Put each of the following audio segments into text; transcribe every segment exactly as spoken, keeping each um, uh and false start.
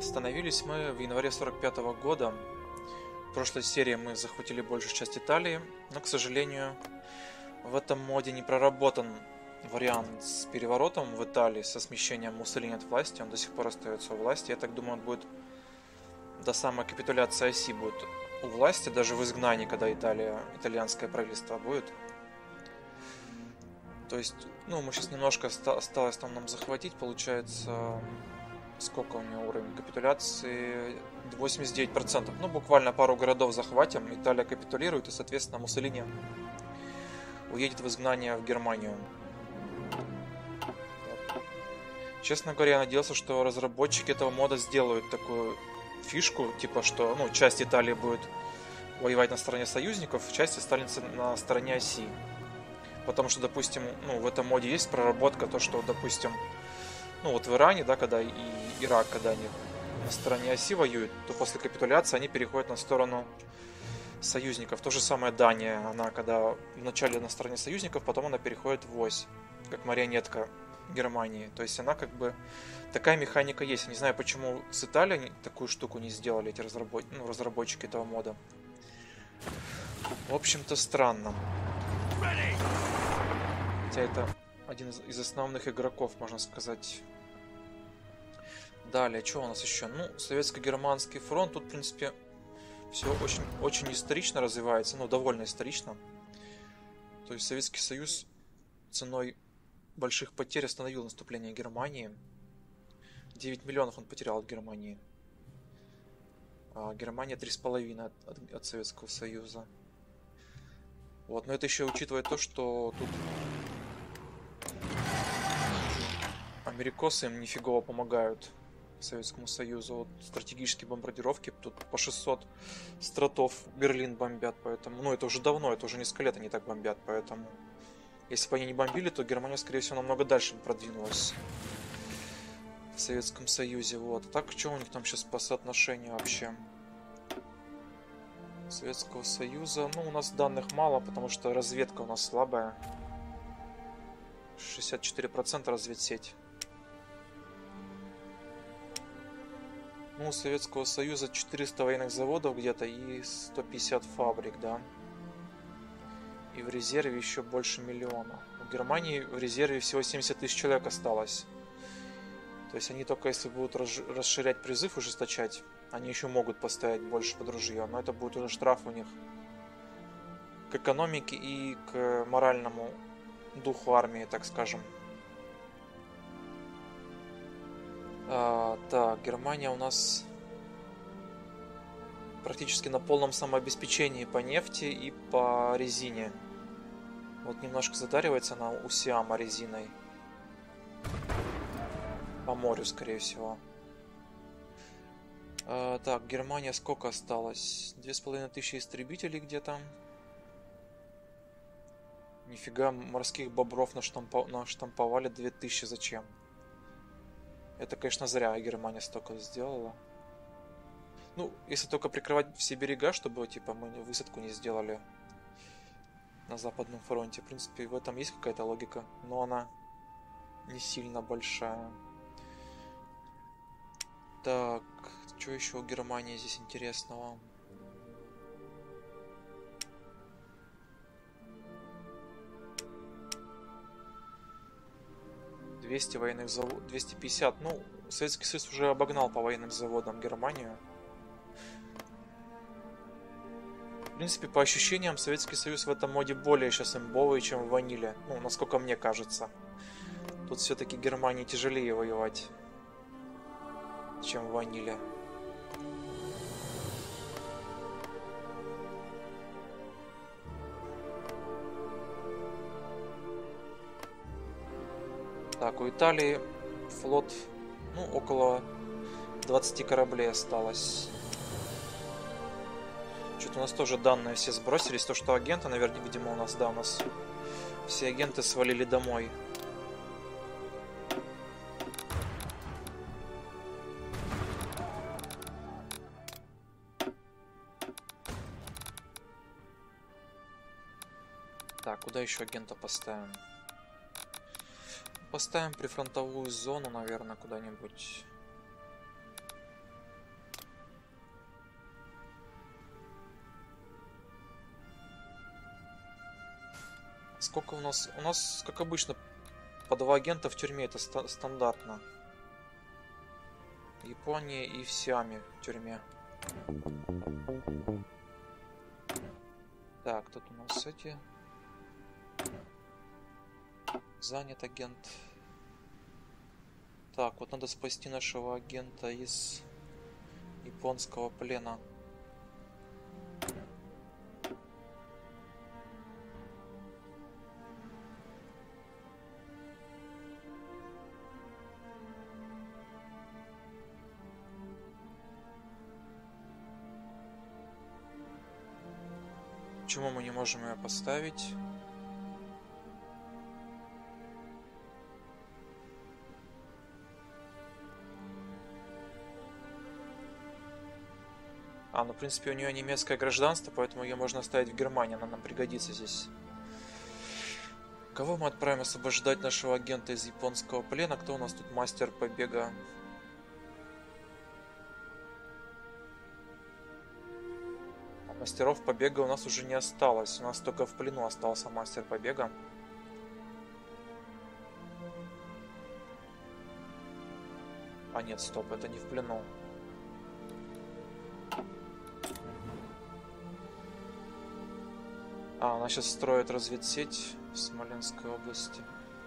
Остановились мы в январе сорок пятого года. В прошлой серии мы захватили большую часть Италии, но, к сожалению, в этом моде не проработан вариант с переворотом в Италии, со смещением Муссолини от власти. Он до сих пор остается у власти. Я так думаю, он будет до самой капитуляции оси будет у власти, даже в изгнании, когда Италия, итальянское правительство будет. То есть, ну, мы сейчас немножко осталось там нам захватить, получается, сколько у него уровень капитуляции? восемьдесят девять процентов. Ну, буквально пару городов захватим, Италия капитулирует, и, соответственно, Муссолини уедет в изгнание в Германию. Честно говоря, я надеялся, что разработчики этого мода сделают такую фишку, типа, что, ну, часть Италии будет воевать на стороне союзников, часть останется на стороне оси. Потому что, допустим, ну, в этом моде есть проработка, то, что, допустим, ну, вот в Иране, да, когда и Ирак, когда они на стороне оси воюют, то после капитуляции они переходят на сторону союзников. То же самое Дания, она когда вначале на стороне союзников, потом она переходит в ось, как марионетка Германии. То есть она как бы... Такая механика есть. Я не знаю, почему с Италией такую штуку не сделали, эти разработ... ну, разработчики этого мода. В общем-то, странно. Хотя это один из, из основных игроков, можно сказать. Далее, что у нас еще? Ну, советско-германский фронт. Тут, в принципе, все очень, очень исторично развивается. Ну, довольно исторично. То есть Советский Союз ценой больших потерь остановил наступление Германии. девять миллионов он потерял от Германии. А Германия три с половиной от, от, от Советского Союза. Вот, но это еще учитывая то, что тут америкосы им нифигово помогают Советскому Союзу. Вот стратегические бомбардировки, тут по шестьсот стратов Берлин бомбят, поэтому... Ну, это уже давно, это уже несколько лет они так бомбят, поэтому... Если бы они не бомбили, то Германия, скорее всего, намного дальше продвинулась в Советском Союзе. Вот. А так, что у них там сейчас по соотношению вообще? Советского Союза. Ну, у нас данных мало, потому что разведка у нас слабая. шестьдесят четыре процента разведсеть. Ну, у Советского Союза четыреста военных заводов где-то и сто пятьдесят фабрик, да. И в резерве еще больше миллиона. У Германии в резерве всего семьдесят тысяч человек осталось. То есть они только если будут расширять призыв, ужесточать, они еще могут поставить больше под ружье. Но это будет уже штраф у них к экономике и к моральному духу армии, так скажем. А, так, Германия у нас практически на полном самообеспечении по нефти и по резине. Вот немножко задаривается она у Сиама резиной. По морю, скорее всего. А, так, Германия сколько осталось? Две с половиной тысячи истребителей где-то. Нифига, морских бобров наштампо... наштамповали две тысячи. Зачем? Это, конечно, зря Германия столько сделала. Ну, если только прикрывать все берега, чтобы, типа, мы высадку не сделали на Западном фронте. В принципе, в этом есть какая-то логика, но она не сильно большая. Так, что еще у Германии здесь интересного? двести военных заводов, двести пятьдесят. Ну, Советский Союз уже обогнал по военным заводам Германию. В принципе, по ощущениям, Советский Союз в этом моде более сейчас имбовый, чем в ваниле. Ну, насколько мне кажется. Тут все-таки Германии тяжелее воевать, чем в ваниле. Так, у Италии флот, ну, около двадцати кораблей осталось. Что-то у нас тоже данные все сбросились. То, что агенты, наверное, видимо, у нас, да, у нас все агенты свалили домой. Так, куда еще агента поставим? Поставим прифронтовую зону, наверное, куда-нибудь. Сколько у нас? У нас, как обычно, по два агента в тюрьме. Это ста стандартно. Япония и в Сиаме в тюрьме. Так, тут у нас эти... Занят агент. Так, вот надо спасти нашего агента из японского плена. Почему мы не можем ее поставить? А, ну в принципе у нее немецкое гражданство, поэтому ее можно оставить в Германии, она нам пригодится здесь. Кого мы отправим освобождать нашего агента из японского плена? Кто у нас тут мастер побега? Мастеров побега у нас уже не осталось. У нас только в плену остался мастер побега. А нет, стоп, это не в плену. А, она сейчас строит разведсеть в Смоленской области.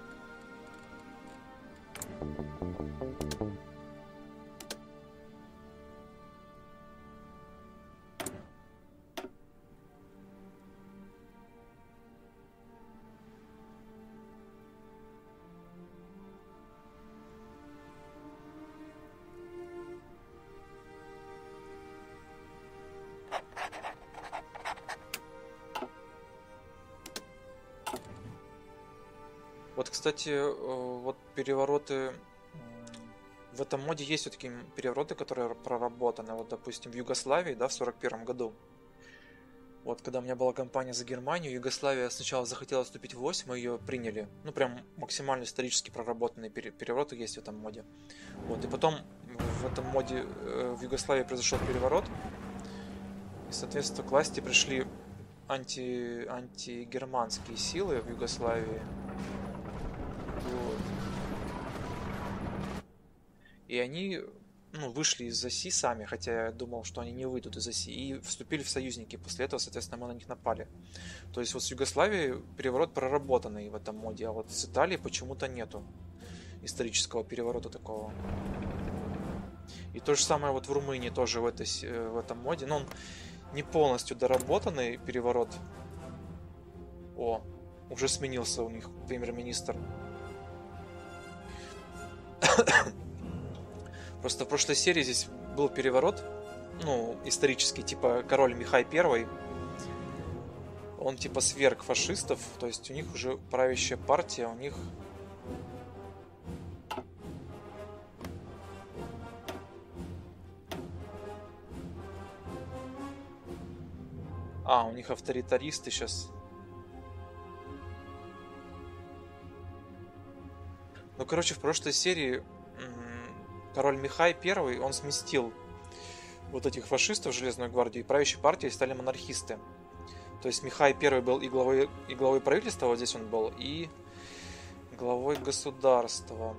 Вот, кстати, вот перевороты... В этом моде есть все-таки перевороты, которые проработаны. Вот, допустим, в Югославии, да, в сорок первом году. Вот, когда у меня была кампания за Германию, Югославия сначала захотела вступить в ОСь, мы ее приняли. Ну, прям максимально исторически проработанные перевороты есть в этом моде. Вот, и потом в этом моде в Югославии произошел переворот. И, соответственно, к власти пришли анти... антигерманские силы в Югославии. Вот. И они, ну, вышли из ОСИ сами, хотя я думал, что они не выйдут из ОСИ, и вступили в союзники. После этого, соответственно, мы на них напали. То есть вот с Югославией переворот проработанный в этом моде, а вот с Италией почему-то нету исторического переворота такого. И то же самое вот в Румынии тоже в, этой, в этом моде. Но он не полностью доработанный переворот. О, уже сменился у них премьер-министр. Просто в прошлой серии здесь был переворот, ну, исторический, типа король Михай Первый. Он типа сверг фашистов, то есть у них уже правящая партия, у них... А, у них авторитаристы сейчас. Ну, короче, в прошлой серии король Михай Первый, он сместил вот этих фашистов в Железную гвардию, и правящей партией стали монархисты. То есть Михай Первый был и главой, и главой правительства, вот здесь он был, и главой государства.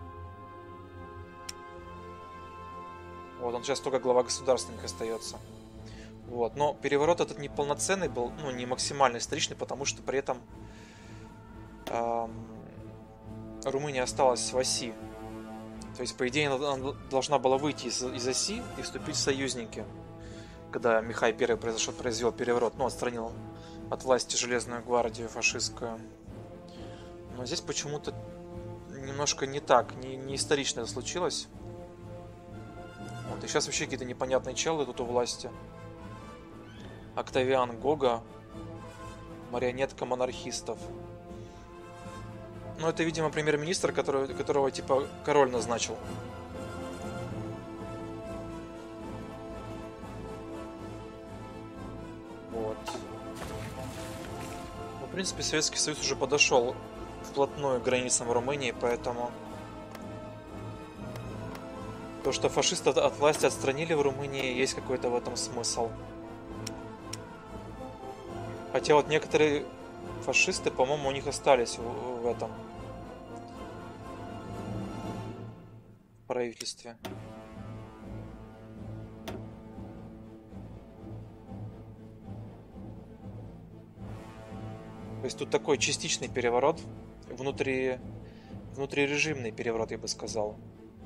Вот, он сейчас только глава государства у них остается. Вот, но переворот этот не полноценный был, ну, не максимально историчный, потому что при этом эм, Румыния осталась в оси. То есть, по идее, она должна была выйти из, из оси и вступить в союзники, когда Михай Первый произошел, произвел переворот, ну, отстранил от власти Железную гвардию фашистскую. Но здесь почему-то немножко не так, не, не исторично это случилось. Вот, и сейчас вообще какие-то непонятные челы тут у власти. Октавиан Гога, марионетка монархистов. Ну, это, видимо, премьер-министр, которого, которого, типа, король назначил. Вот. Ну, в принципе, Советский Союз уже подошел вплотную к границам Румынии, поэтому... То, что фашисты от власти отстранили в Румынии, есть какой-то в этом смысл. Хотя вот некоторые Фашисты, по-моему, у них остались в, в этом правительстве. То есть тут такой частичный переворот, внутри, внутрирежимный переворот, я бы сказал.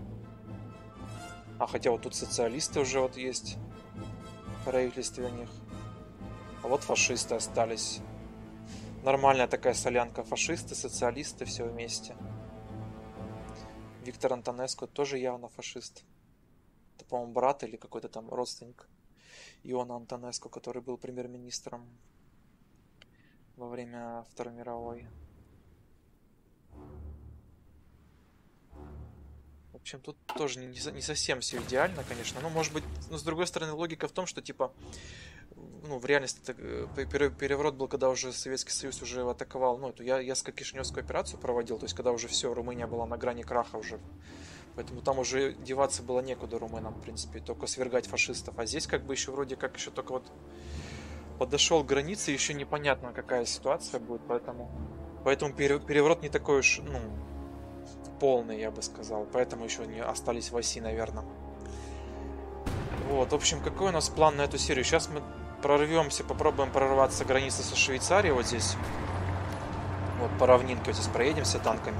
А хотя вот тут социалисты уже вот есть в правительстве у них. А вот фашисты остались. Нормальная такая солянка. Фашисты, социалисты, все вместе. Виктор Антонеску тоже явно фашист. Это, по-моему, брат или какой-то там родственник Иоанна Антонеску, который был премьер-министром во время Второй мировой. В общем, тут тоже не, не совсем все идеально, конечно. Но, может быть, но с другой стороны, логика в том, что, типа, ну, в реальности переворот был, когда уже Советский Союз уже атаковал, ну, эту Ясско-Кишиневскую операцию проводил, то есть, когда уже все, Румыния была на грани краха уже. Поэтому там уже деваться было некуда румынам, в принципе, только свергать фашистов. А здесь, как бы, еще вроде как еще только вот подошел к границе, еще непонятно, какая ситуация будет, поэтому, поэтому переворот не такой уж, ну, полный, я бы сказал. Поэтому еще не остались в оси, наверное. Вот, в общем, какой у нас план на эту серию? Сейчас мы прорвемся, попробуем прорваться границы со Швейцарией вот здесь. Вот по равнинке вот здесь проедемся танками.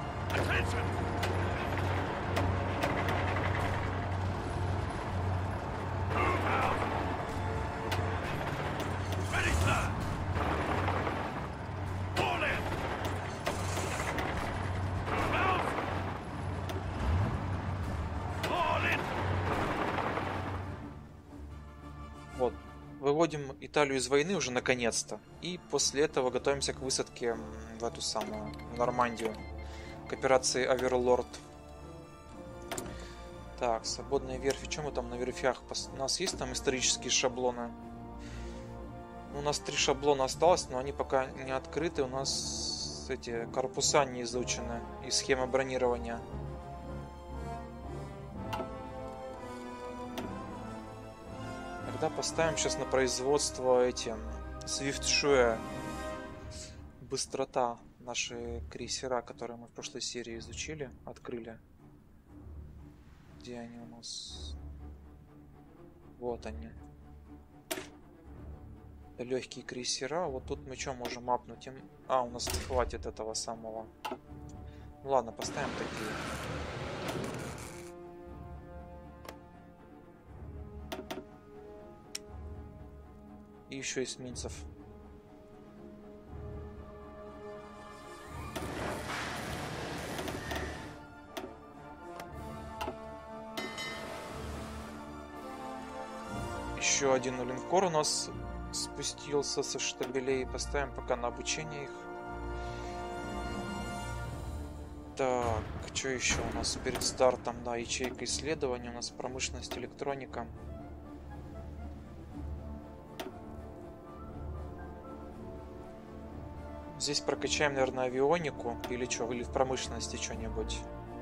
Выводим Италию из войны уже наконец-то. И после этого готовимся к высадке в эту самую в Нормандию. К операции Оверлорд. Так, свободные верфи. Чем мы там на верфях? У нас есть там исторические шаблоны? У нас три шаблона осталось, но они пока не открыты. У нас эти корпуса не изучены. И схема бронирования. Поставим сейчас на производство эти Свифтшуэ. Быстрота. Наши крейсера, которые мы в прошлой серии изучили, открыли. Где они у нас? Вот они. Легкие крейсера. Вот тут мы что можем апнуть им? А, у нас не хватит этого самого. Ну, ладно, поставим такие. И еще эсминцев. Еще один линкор у нас спустился со штабелей. Поставим пока на обучение их. Так, что еще у нас перед стартом? Да, ячейка исследования. У нас промышленность, электроника. Здесь прокачаем, наверное, авионику или что, или в промышленности что-нибудь.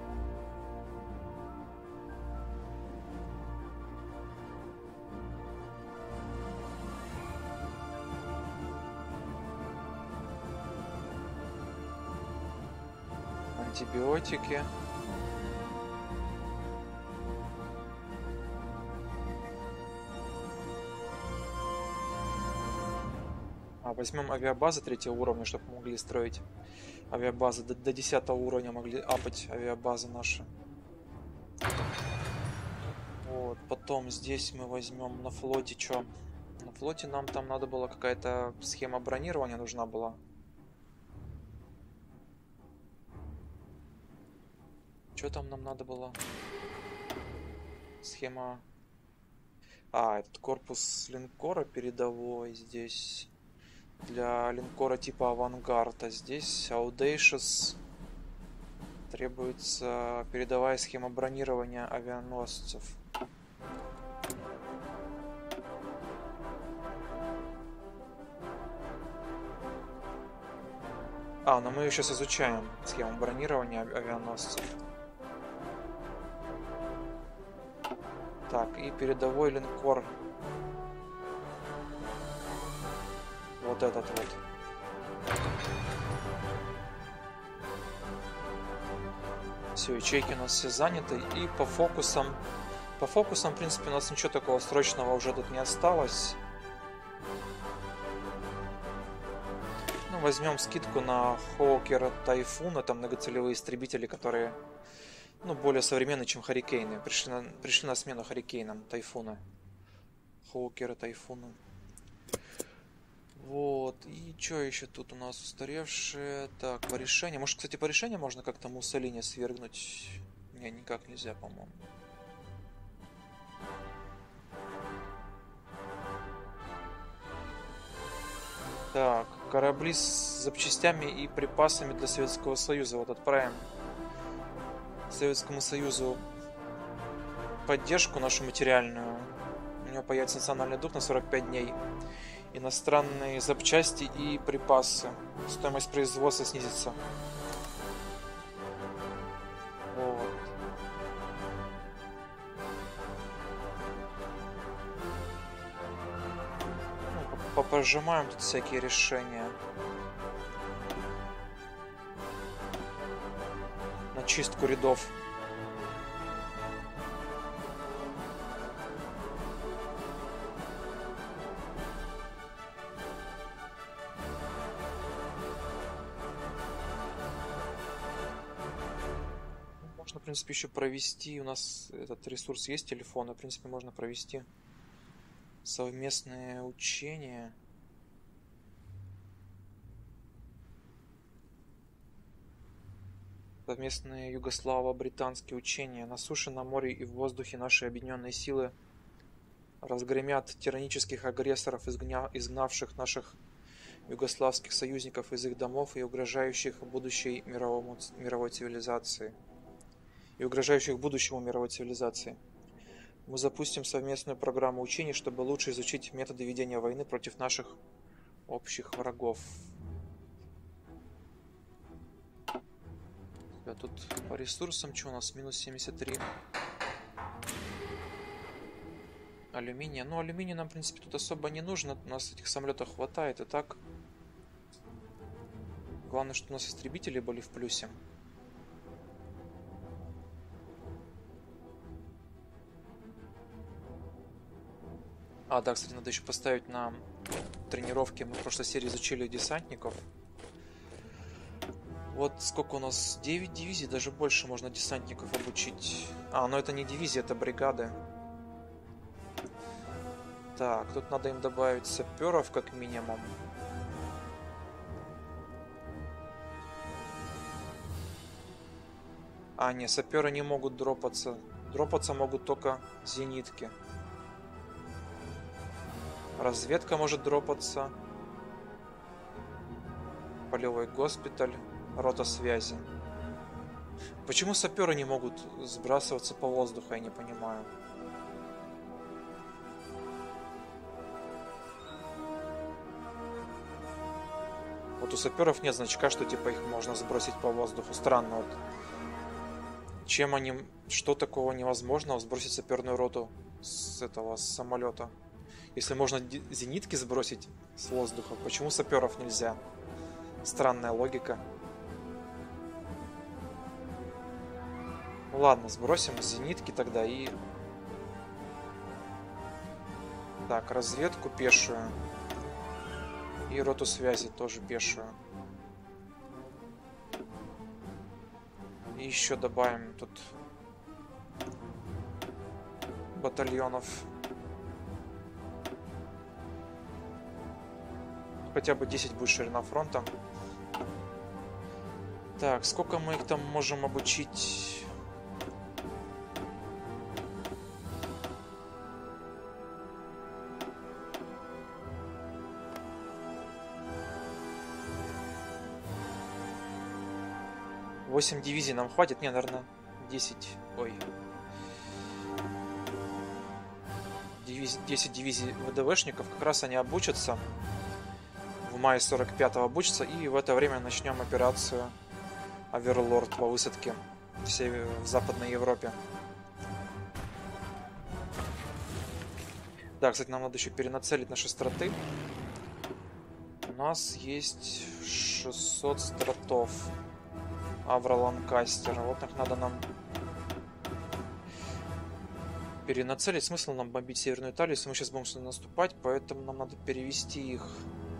Антибиотики. Возьмем авиабазы третьего уровня, чтобы могли строить авиабазы. До, до десятого уровня могли апать авиабазы наши. Вот. Потом здесь мы возьмем на флоте что? На флоте нам там надо было какая-то схема бронирования нужна была. Что там нам надо было? Схема... А, этот корпус линкора передовой здесь. Для линкора типа Авангард. А здесь Audacious. Требуется передовая схема бронирования авианосцев. А, но мы ее сейчас изучаем. Схему бронирования авианосцев. Так, и передовой линкор. Вот этот вот. Все, ячейки у нас все заняты. И по фокусам... По фокусам, в принципе, у нас ничего такого срочного уже тут не осталось. Ну, возьмем скидку на Хоукер Тайфун. Это многоцелевые истребители, которые, ну, более современные, чем Харрикейны. Пришли на, пришли на смену Харрикейнам Тайфуна. Хоукера Тайфуна. Вот. И что еще тут у нас устаревшее? Так, по решению. Может, кстати, по решению можно как-то Муссолини свергнуть? Не, никак нельзя, по-моему. Так, корабли с запчастями и припасами для Советского Союза. Вот отправим Советскому Союзу поддержку нашу материальную. У него появится национальный дух на сорок пять дней. Иностранные запчасти и припасы. Стоимость производства снизится. Вот. Попожимаем тут всякие решения. На чистку рядов. Можно, в принципе, еще провести. У нас этот ресурс есть, телефона. В принципе, можно провести совместные учения. Совместные югославо-британские учения. На суше, на море и в воздухе наши объединенные силы разгромят тиранических агрессоров, изгня... изгнавших наших югославских союзников из их домов и угрожающих будущей мировому... мировой цивилизации. И угрожающих будущему мировой цивилизации. Мы запустим совместную программу учений, чтобы лучше изучить методы ведения войны против наших общих врагов. А тут по ресурсам что у нас? Минус семьдесят три. Алюминия. Ну, алюминий нам, в принципе, тут особо не нужно. У нас этих самолетов хватает и так. Главное, что у нас истребители были в плюсе. А, да, кстати, надо еще поставить на тренировки. Мы в прошлой серии изучили десантников. Вот сколько у нас? девять дивизий, даже больше можно десантников обучить. А, но это не дивизии, это бригады. Так, тут надо им добавить саперов как минимум. А, не, саперы не могут дропаться. Дропаться могут только зенитки. Разведка может дропаться. Полевой госпиталь. Рота связи. Почему саперы не могут сбрасываться по воздуху, я не понимаю. Вот у саперов нет значка, что типа их можно сбросить по воздуху. Странно вот. Чем они... Что такого невозможного сбросить саперную роту с этого с самолета? Если можно зенитки сбросить с воздуха, почему саперов нельзя? Странная логика. Ну ладно, сбросим зенитки тогда и... Так, разведку пешую. И роту связи тоже пешую. И еще добавим тут батальонов. Хотя бы десять будет ширина фронта. Так, сколько мы их там можем обучить? восемь дивизий нам хватит? Не, наверное, десять. Ой. десять дивизий ВДВшников. Как раз они обучатся. В мае сорок пятого обучатся. И в это время начнем операцию Оверлорд по высадке в, север... в Западной Европе. Да, кстати, нам надо еще перенацелить наши страты. У нас есть шестьсот стратов. Авро Ланкастер. Вот их надо нам перенацелить. Смысл нам бомбить Северную Италию, если мы сейчас будем сюда наступать, поэтому нам надо перевести их.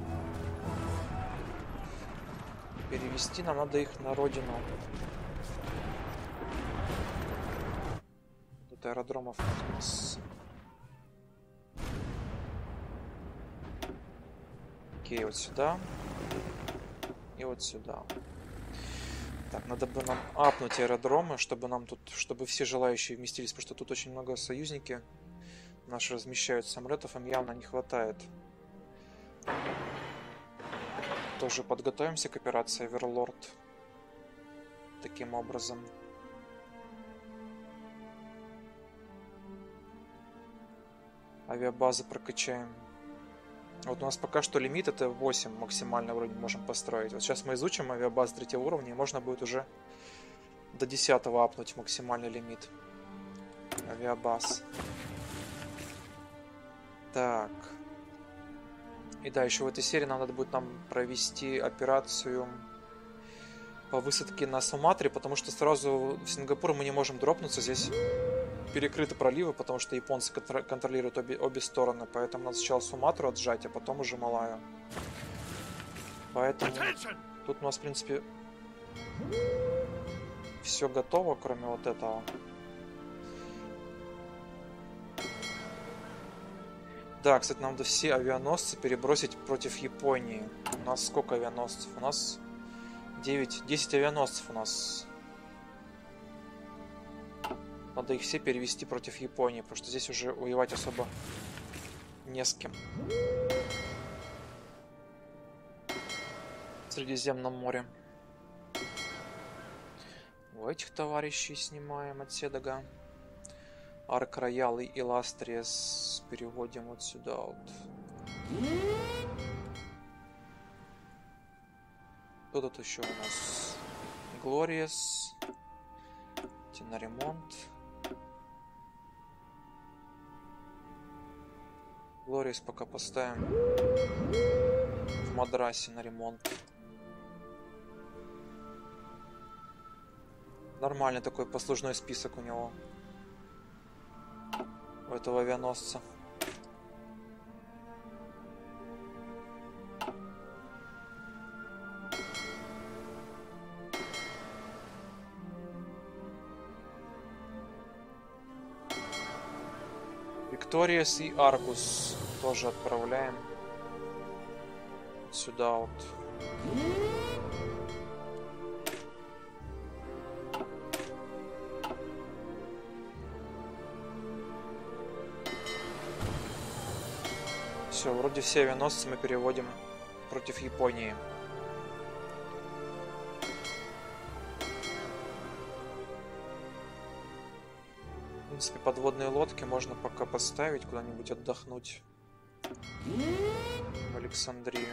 Перевести нам надо их на родину. Тут аэродромов у нас. Окей, вот сюда. И вот сюда. Так, надо бы нам апнуть аэродромы, чтобы нам тут, чтобы все желающие вместились, потому что тут очень много союзники наши размещают самолетов, им явно не хватает. Тоже подготовимся к операции Оверлорд. Таким образом. Авиабазы прокачаем. Вот у нас пока что лимит это восемь максимально вроде можем построить. Вот сейчас мы изучим авиабаз третьего уровня, и можно будет уже до десятого апнуть максимальный лимит авиабаз. Так. И да, еще в этой серии надо будет нам провести операцию по высадке на Суматре, потому что сразу в Сингапур мы не можем дропнуться. Здесь перекрыты проливы, потому что японцы контролируют обе, обе стороны. Поэтому надо сначала Суматру отжать, а потом уже Малайю. Поэтому тут у нас, в принципе, все готово, кроме вот этого. Да, кстати, нам надо все авианосцы перебросить против Японии. У нас сколько авианосцев? У нас девять, десять авианосцев у нас. Надо их все перевести против Японии, потому что здесь уже воевать особо не с кем. В Средиземном море. У этих товарищей снимаем от Седога. Арк Роял и Иластриес переводим вот сюда вот. Кто тут еще у нас? Глориес. На ремонт. Глориес пока поставим в Мадрасе на ремонт. Нормальный такой послужной список у него, у этого авианосца. Викториас и Аргус тоже отправляем сюда вот. Все, вроде все авианосцы мы переводим против Японии. В принципе, подводные лодки можно пока поставить куда-нибудь отдохнуть в Александрию.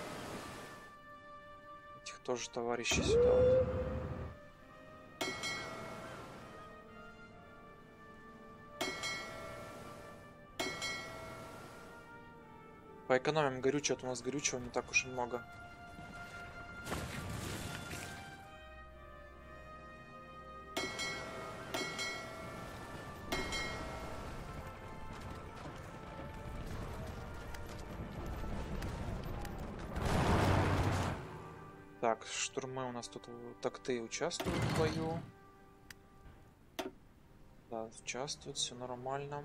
Этих тоже товарищей сюда вот. Поэкономим горючее, а у нас горючего не так уж и много. Так, штурмы у нас тут такты участвуют в бою. Да, участвуют, все нормально.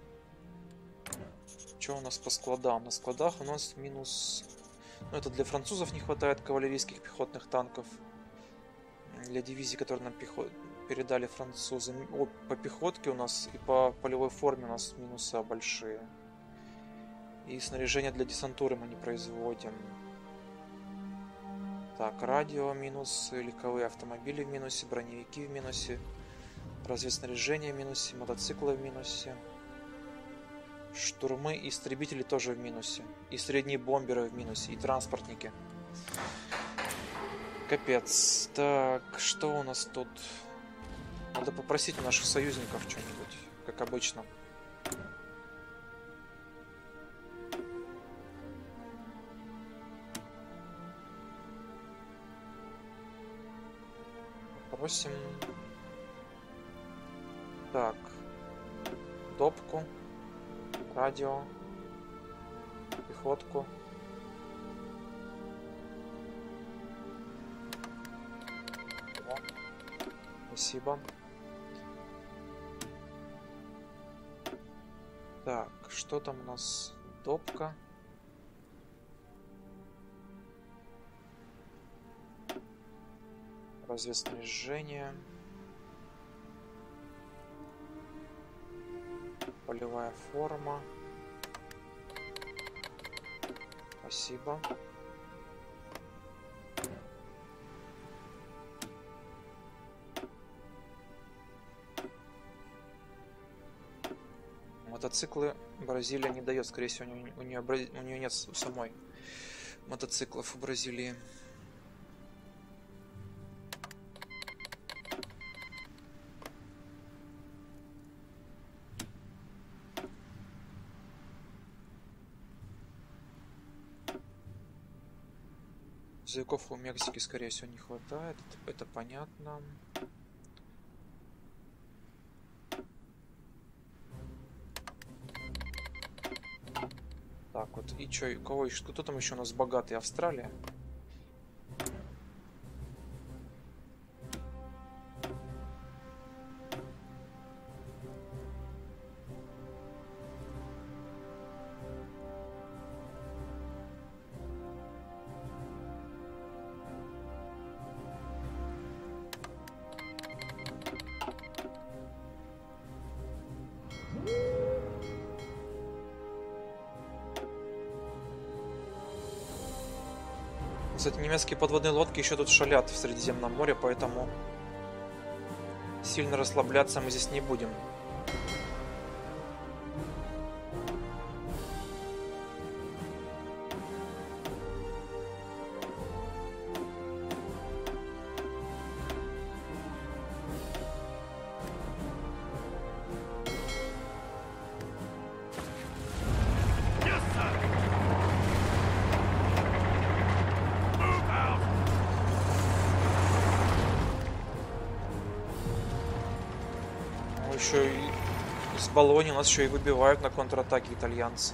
Что у нас по складам? На складах у нас минус... Ну, это для французов не хватает кавалерийских пехотных танков. Для дивизий, которые нам пехот... передали французы. О, по пехотке у нас и по полевой форме у нас минусы большие. И снаряжение для десантуры мы не производим. Так, радио минус, легковые автомобили в минусе, броневики в минусе, разведснаряжение в минусе, мотоциклы в минусе. Штурмы и истребители тоже в минусе. И средние бомберы в минусе. И транспортники. Капец. Так, что у нас тут? Надо попросить у наших союзников что-нибудь, как обычно. восемь. Так. Допку. Радио. Пехотку. О, спасибо. Так, что там у нас? Допка. Разведснаряжение. Полевая форма. Спасибо. Мотоциклы Бразилия не дает, скорее всего, у нее, у нее, у нее нет у самой мотоциклов в Бразилии. Языков у Мексики, скорее всего, не хватает. Это, это понятно. Так, вот. И чё, кого еще? Кто там еще у нас богатый? Австралия? Кстати, немецкие подводные лодки еще тут шалят в Средиземном море, поэтому сильно расслабляться мы здесь не будем. Еще и с Болоньи нас еще и выбивают на контратаке итальянцы.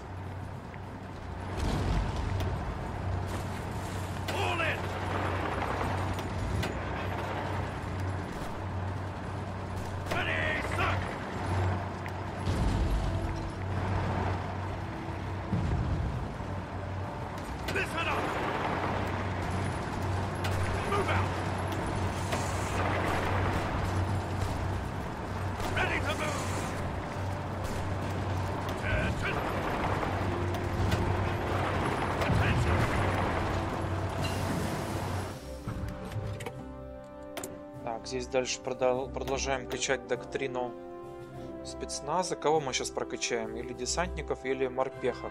Здесь дальше продолжаем качать доктрину спецназа. Кого мы сейчас прокачаем? Или десантников, или морпехов?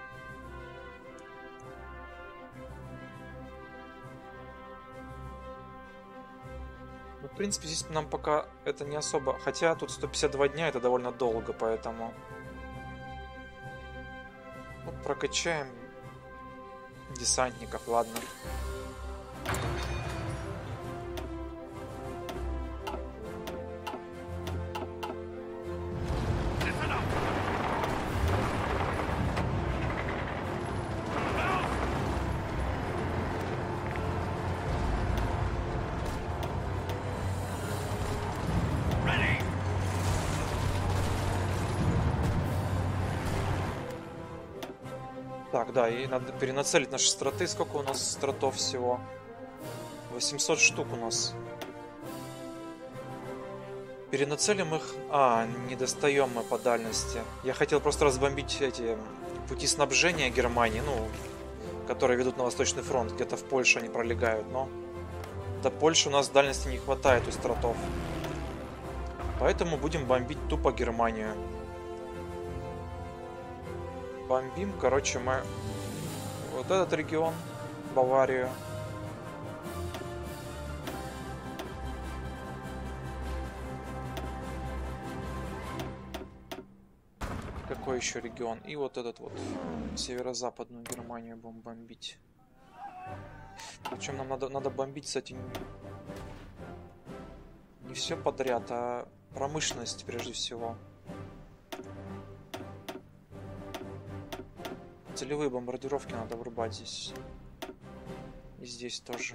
Ну, в принципе, здесь нам пока это не особо... Хотя тут сто пятьдесят два дня, это довольно долго, поэтому... Ну, прокачаем десантников, ладно. Так, да, и надо перенацелить наши страты. Сколько у нас стратов всего? восемьсот штук у нас. Перенацелим их... А, не достаем мы по дальности. Я хотел просто разбомбить эти пути снабжения Германии, ну, которые ведут на Восточный фронт. Где-то в Польше они пролегают, но до Польши у нас дальности не хватает у стратов. Поэтому будем бомбить тупо Германию. Бомбим, короче, мы вот этот регион, Баварию. Какой еще регион? И вот этот вот, северо-западную Германию будем бомбить. Причем нам надо, надо бомбить, кстати, все подряд, а промышленность прежде всего. Целевые бомбардировки надо врубать здесь. И здесь тоже.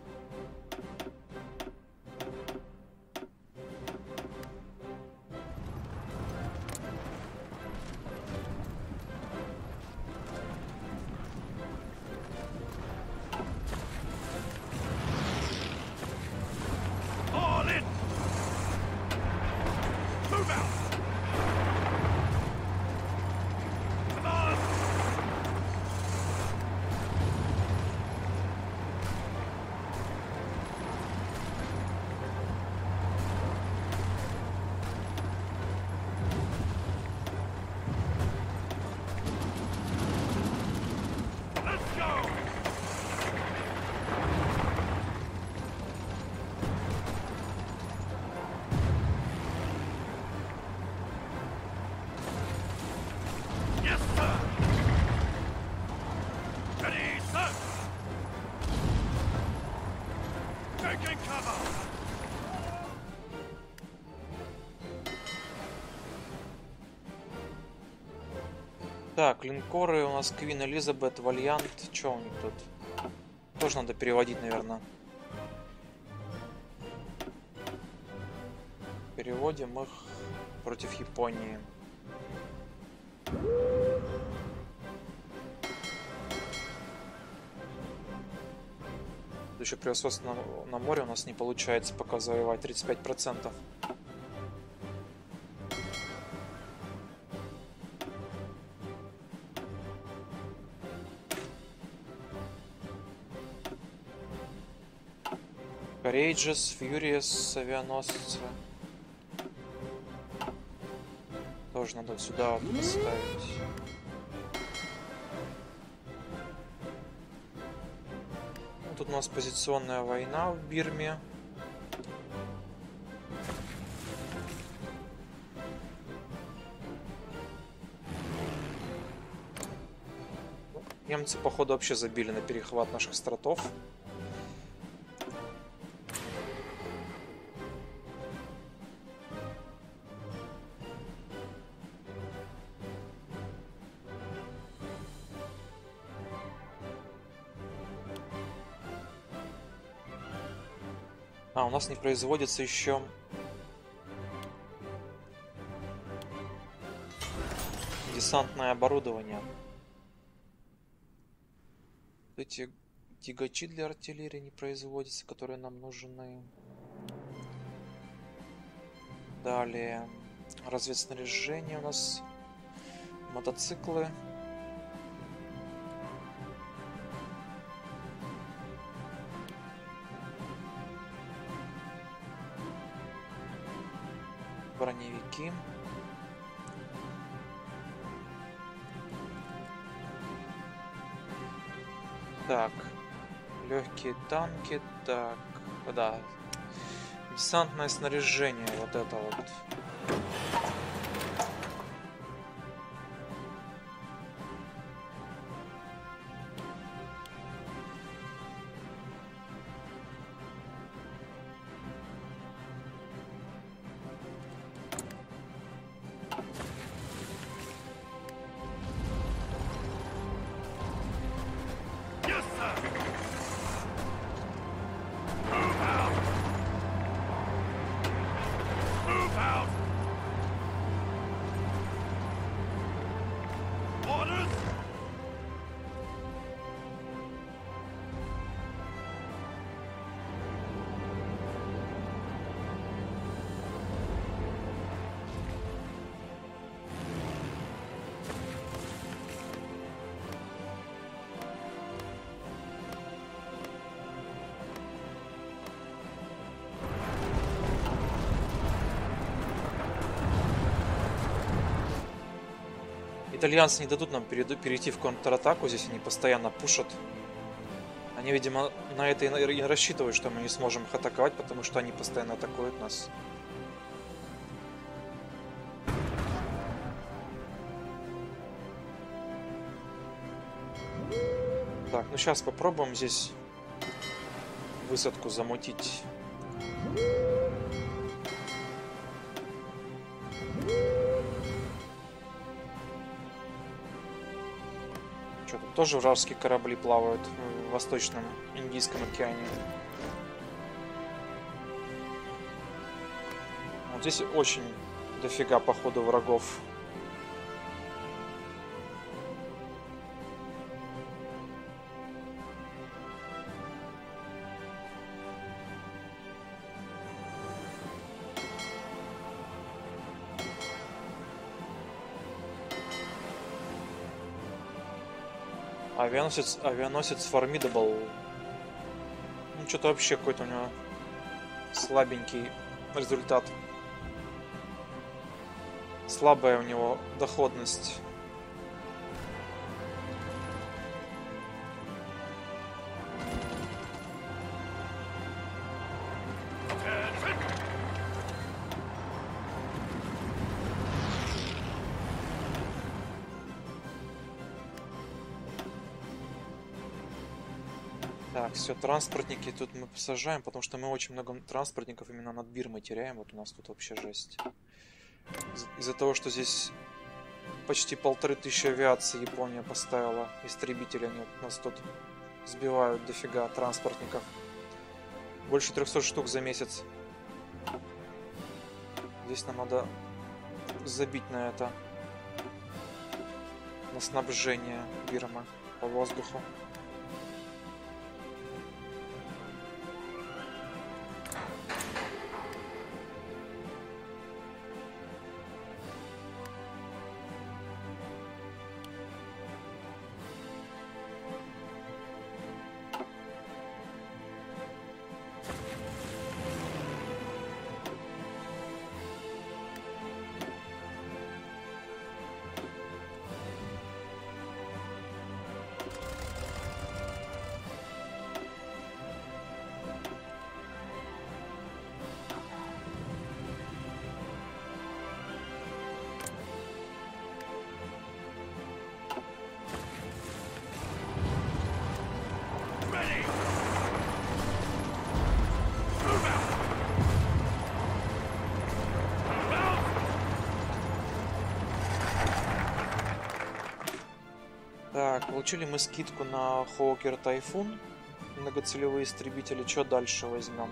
Так, линкоры у нас Квин Элизабет, Вальянт. Че у них тут? Тоже надо переводить, наверное. Переводим их против Японии. Еще превосходство на, на море у нас не получается пока завоевать. тридцать пять процентов. Courageous, Furious, авианосцы. Тоже надо сюда вот поставить. Ну, тут у нас позиционная война в Бирме. Немцы, походу, вообще забили на перехват наших стратов. А, у нас не производится еще десантное оборудование. Эти тягачи для артиллерии не производятся, которые нам нужны. Далее разведснаряжение у нас, мотоциклы. Броневики. Так, легкие танки, так, да, десантное снаряжение, вот это вот. Итальянцы не дадут нам перейти в контратаку, здесь они постоянно пушат. Они, видимо, на это и рассчитывают, что мы не сможем их атаковать, потому что они постоянно атакуют нас. Так, ну сейчас попробуем здесь высадку замутить. Что тут тоже вражеские корабли плавают в Восточном Индийском океане. Вот здесь очень дофига, походу, врагов. Авианосец, авианосец Formidable. Ну, что-то вообще какой-то у него слабенький результат. Слабая у него доходность. Так, все, транспортники тут мы посажаем, потому что мы очень много транспортников именно над Бирмой теряем. Вот у нас тут вообще жесть. Из-за того, что здесь почти полторы тысячи авиации Япония поставила, истребители, они нас тут сбивают дофига транспортников. Больше трехсот штук за месяц. Здесь нам надо забить на это, на снабжение Бирмы по воздуху. Так, получили мы скидку на Hawker Typhoon, многоцелевые истребители. Что дальше возьмем?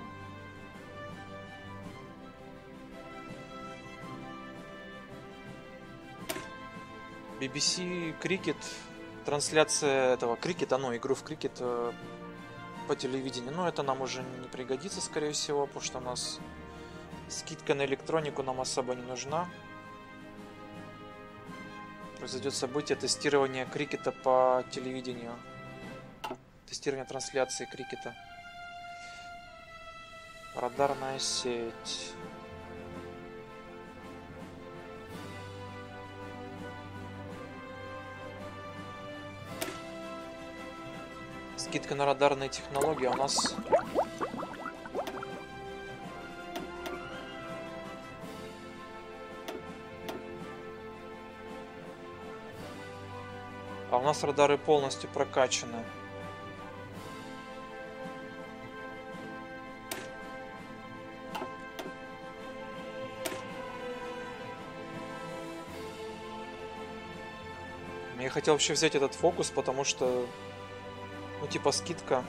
би би си Крикет, трансляция этого крикета, ну, игру в крикет э, по телевидению. Но это нам уже не пригодится, скорее всего, потому что у нас скидка на электронику нам особо не нужна. Произойдет событие тестирования крикета по телевидению. Тестирование трансляции крикета. Радарная сеть. Скидка на радарные технологии у нас... А у нас радары полностью прокачаны. Я хотел вообще взять этот фокус, потому что, ну, типа, скидка.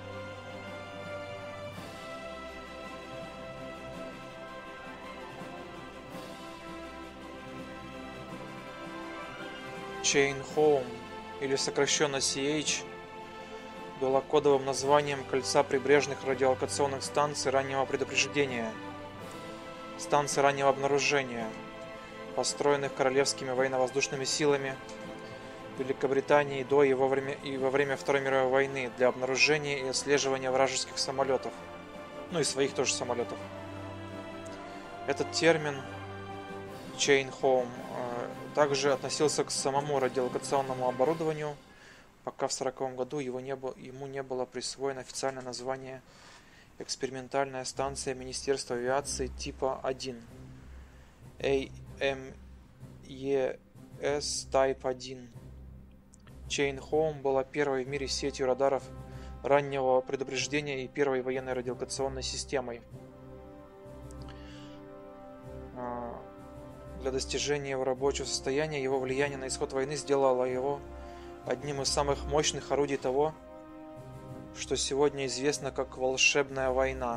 Chain Home, или сокращенно си эйч, была кодовым названием кольца прибрежных радиолокационных станций раннего предупреждения, станций раннего обнаружения, построенных королевскими военно-воздушными силами Великобритании до и во время, и во время Второй мировой войны для обнаружения и отслеживания вражеских самолетов, ну и своих тоже самолетов. Этот термин Chain Home также относился к самому радиолокационному оборудованию, пока в сороковом году его не было, ему не было присвоено официальное название экспериментальная станция Министерства авиации типа один эй эм и эс Type один. Chain Home была первой в мире сетью радаров раннего предупреждения и первой военной радиолокационной системой. Для достижения его рабочего состояния его влияние на исход войны сделало его одним из самых мощных орудий того, что сегодня известно как волшебная война.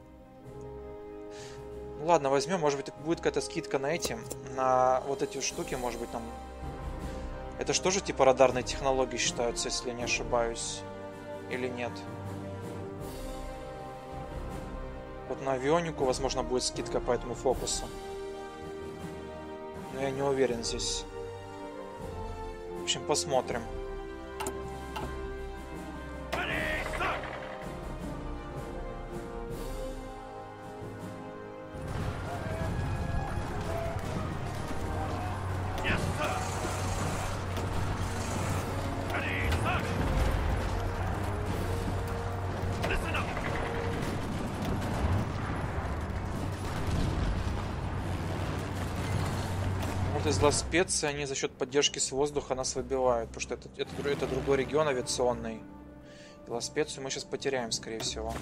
Ну ладно, возьмем, может быть, будет какая-то скидка на эти, на вот эти штуки, может быть, там. Это что же типа радарные технологии считаются, если я не ошибаюсь, или нет? Вот на авионику, возможно, будет скидка по этому фокусу. Но я не уверен здесь. В общем, посмотрим. Из Ла-Специи они за счет поддержки с воздуха нас выбивают, потому что это, это, это другой регион авиационный. И Ла-Специю мы сейчас потеряем, скорее всего.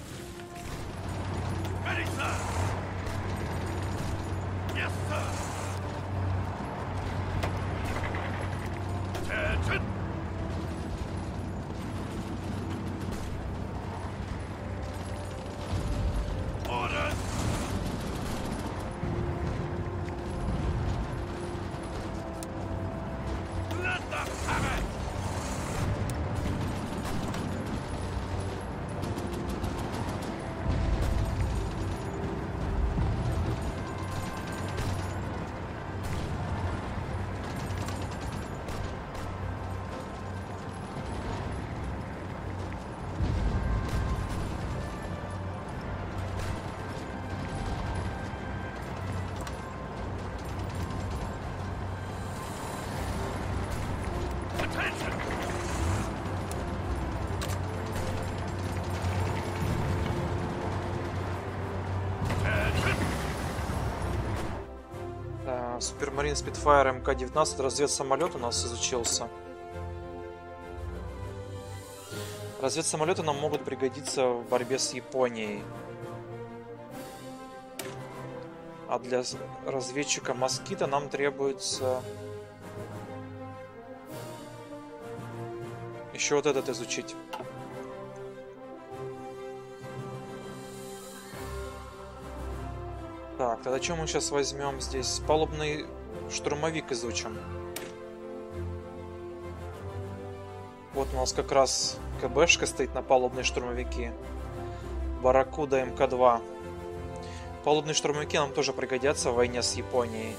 Супермарин Спитфайр эм ка девятнадцать разведсамолет у нас изучился. Разведсамолеты нам могут пригодиться в борьбе с Японией. А для разведчика Москита нам требуется еще вот этот изучить. Так, тогда что мы сейчас возьмем здесь? Палубный штурмовик изучим. Вот у нас как раз КБшка стоит на палубные штурмовики. Барракуда эм ка два. Палубные штурмовики нам тоже пригодятся в войне с Японией.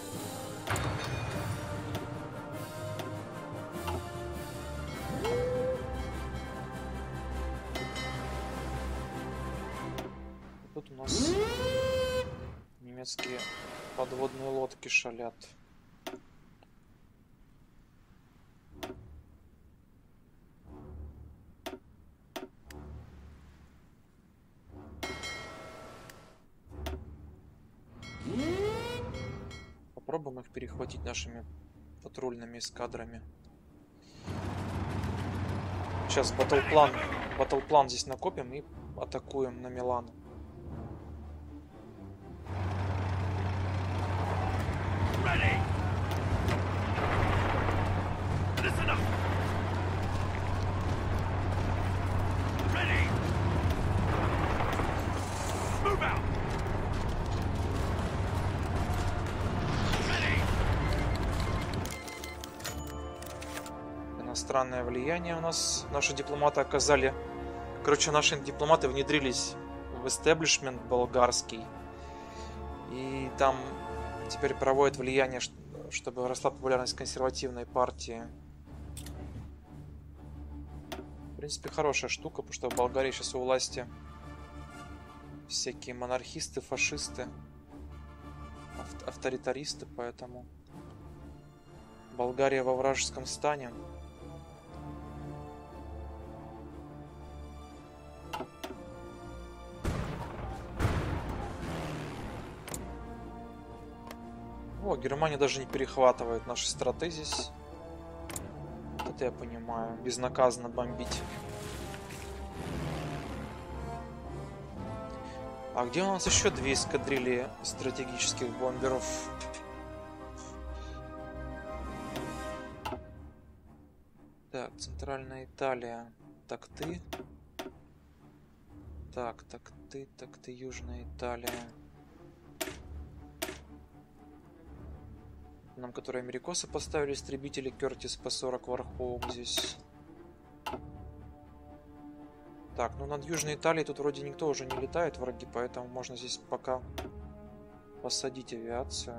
Тут у нас немецкие подводные лодки шалят. Попробуем их перехватить нашими патрульными эскадрами. Сейчас батлплан, батлплан здесь накопим и атакуем на Милан. Иностранное влияние у нас наши дипломаты оказали. Короче, наши дипломаты внедрились в истеблишмент болгарский. И там теперь проводят влияние, чтобы росла популярность консервативной партии. В принципе, хорошая штука, потому что в Болгарии сейчас у власти всякие монархисты, фашисты, ав- авторитаристы, поэтому Болгария во вражеском стане. О, Германия даже не перехватывает наши страты здесь. Вот это я понимаю. Безнаказанно бомбить. А где у нас еще две эскадрильи стратегических бомберов? Так, Центральная Италия. Так ты. Так, так ты, так ты, Южная Италия. Нам, которые америкосы поставили истребители Кертис П сорок Warhawk здесь. Так, ну над Южной Италией тут вроде никто уже не летает, враги, поэтому можно здесь пока посадить авиацию.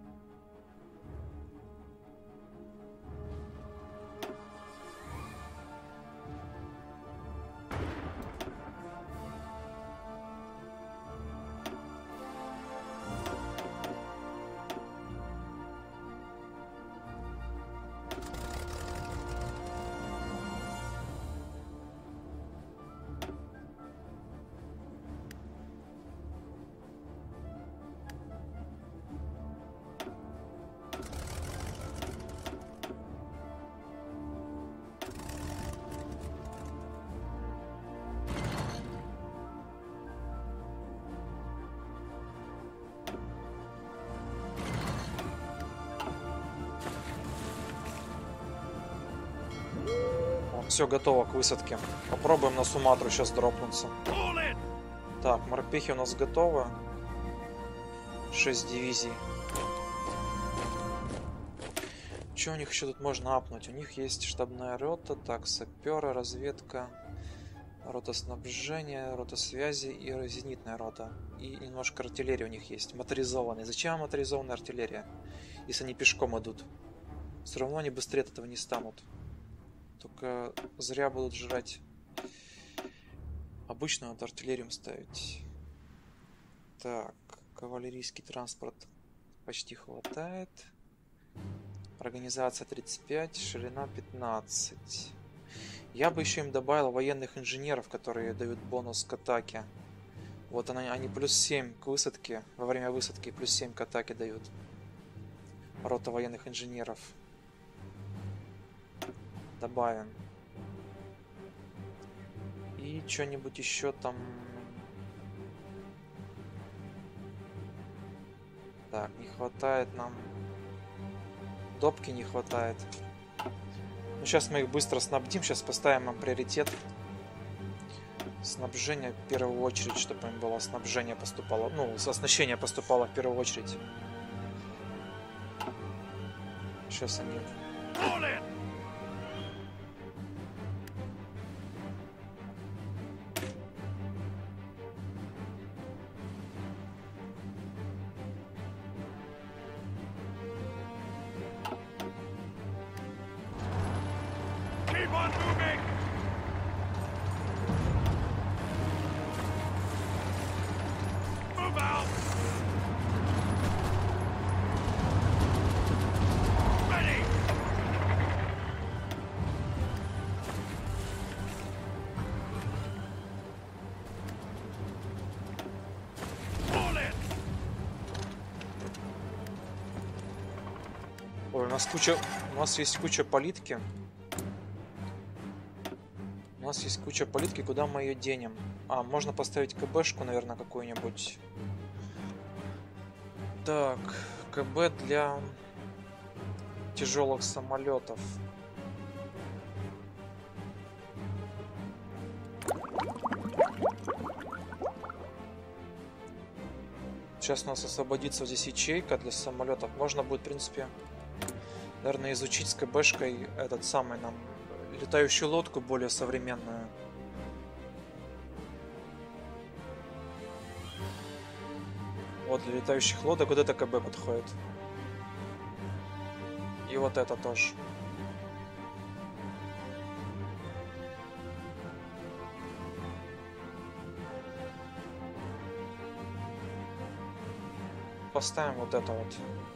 Все готово к высадке. Попробуем на Суматру сейчас дропнуться. Так, морпехи у нас готовы. шесть дивизий. Что у них еще тут можно апнуть? У них есть штабная рота, так, саперы, разведка, рота снабжения, рота связи и зенитная рота. И немножко артиллерии у них есть. Моторизованная. Зачем моторизованная артиллерия? Если они пешком идут. Все равно они быстрее от этого не станут. Только зря будут жрать. Обычно надо артиллерию ставить. Так, кавалерийский транспорт почти хватает. Организация тридцать пять, ширина пятнадцать. Я бы еще им добавил военных инженеров, которые дают бонус к атаке. Вот они, они плюс семь к высадке. Во время высадки плюс семь к атаке дают. Рота военных инженеров. Добавим. И что-нибудь еще там. Так, не хватает нам. Допки не хватает. Ну, сейчас мы их быстро снабдим. Сейчас поставим им приоритет. Снабжение в первую очередь, чтобы им было снабжение поступало. Ну, оснащение поступало в первую очередь. Сейчас они... Ой, у нас куча... У нас есть куча политики. У нас есть куча политики, куда мы ее денем? А, можно поставить КБшку, наверное, какую-нибудь. Так, КБ для тяжелых самолетов. Сейчас у нас освободится здесь ячейка для самолетов. Можно будет, в принципе, наверное, изучить с КБшкой этот самый нам летающую лодку более современную. Вот для летающих лодок вот это КБ подходит. И вот это тоже. Поставим вот это вот.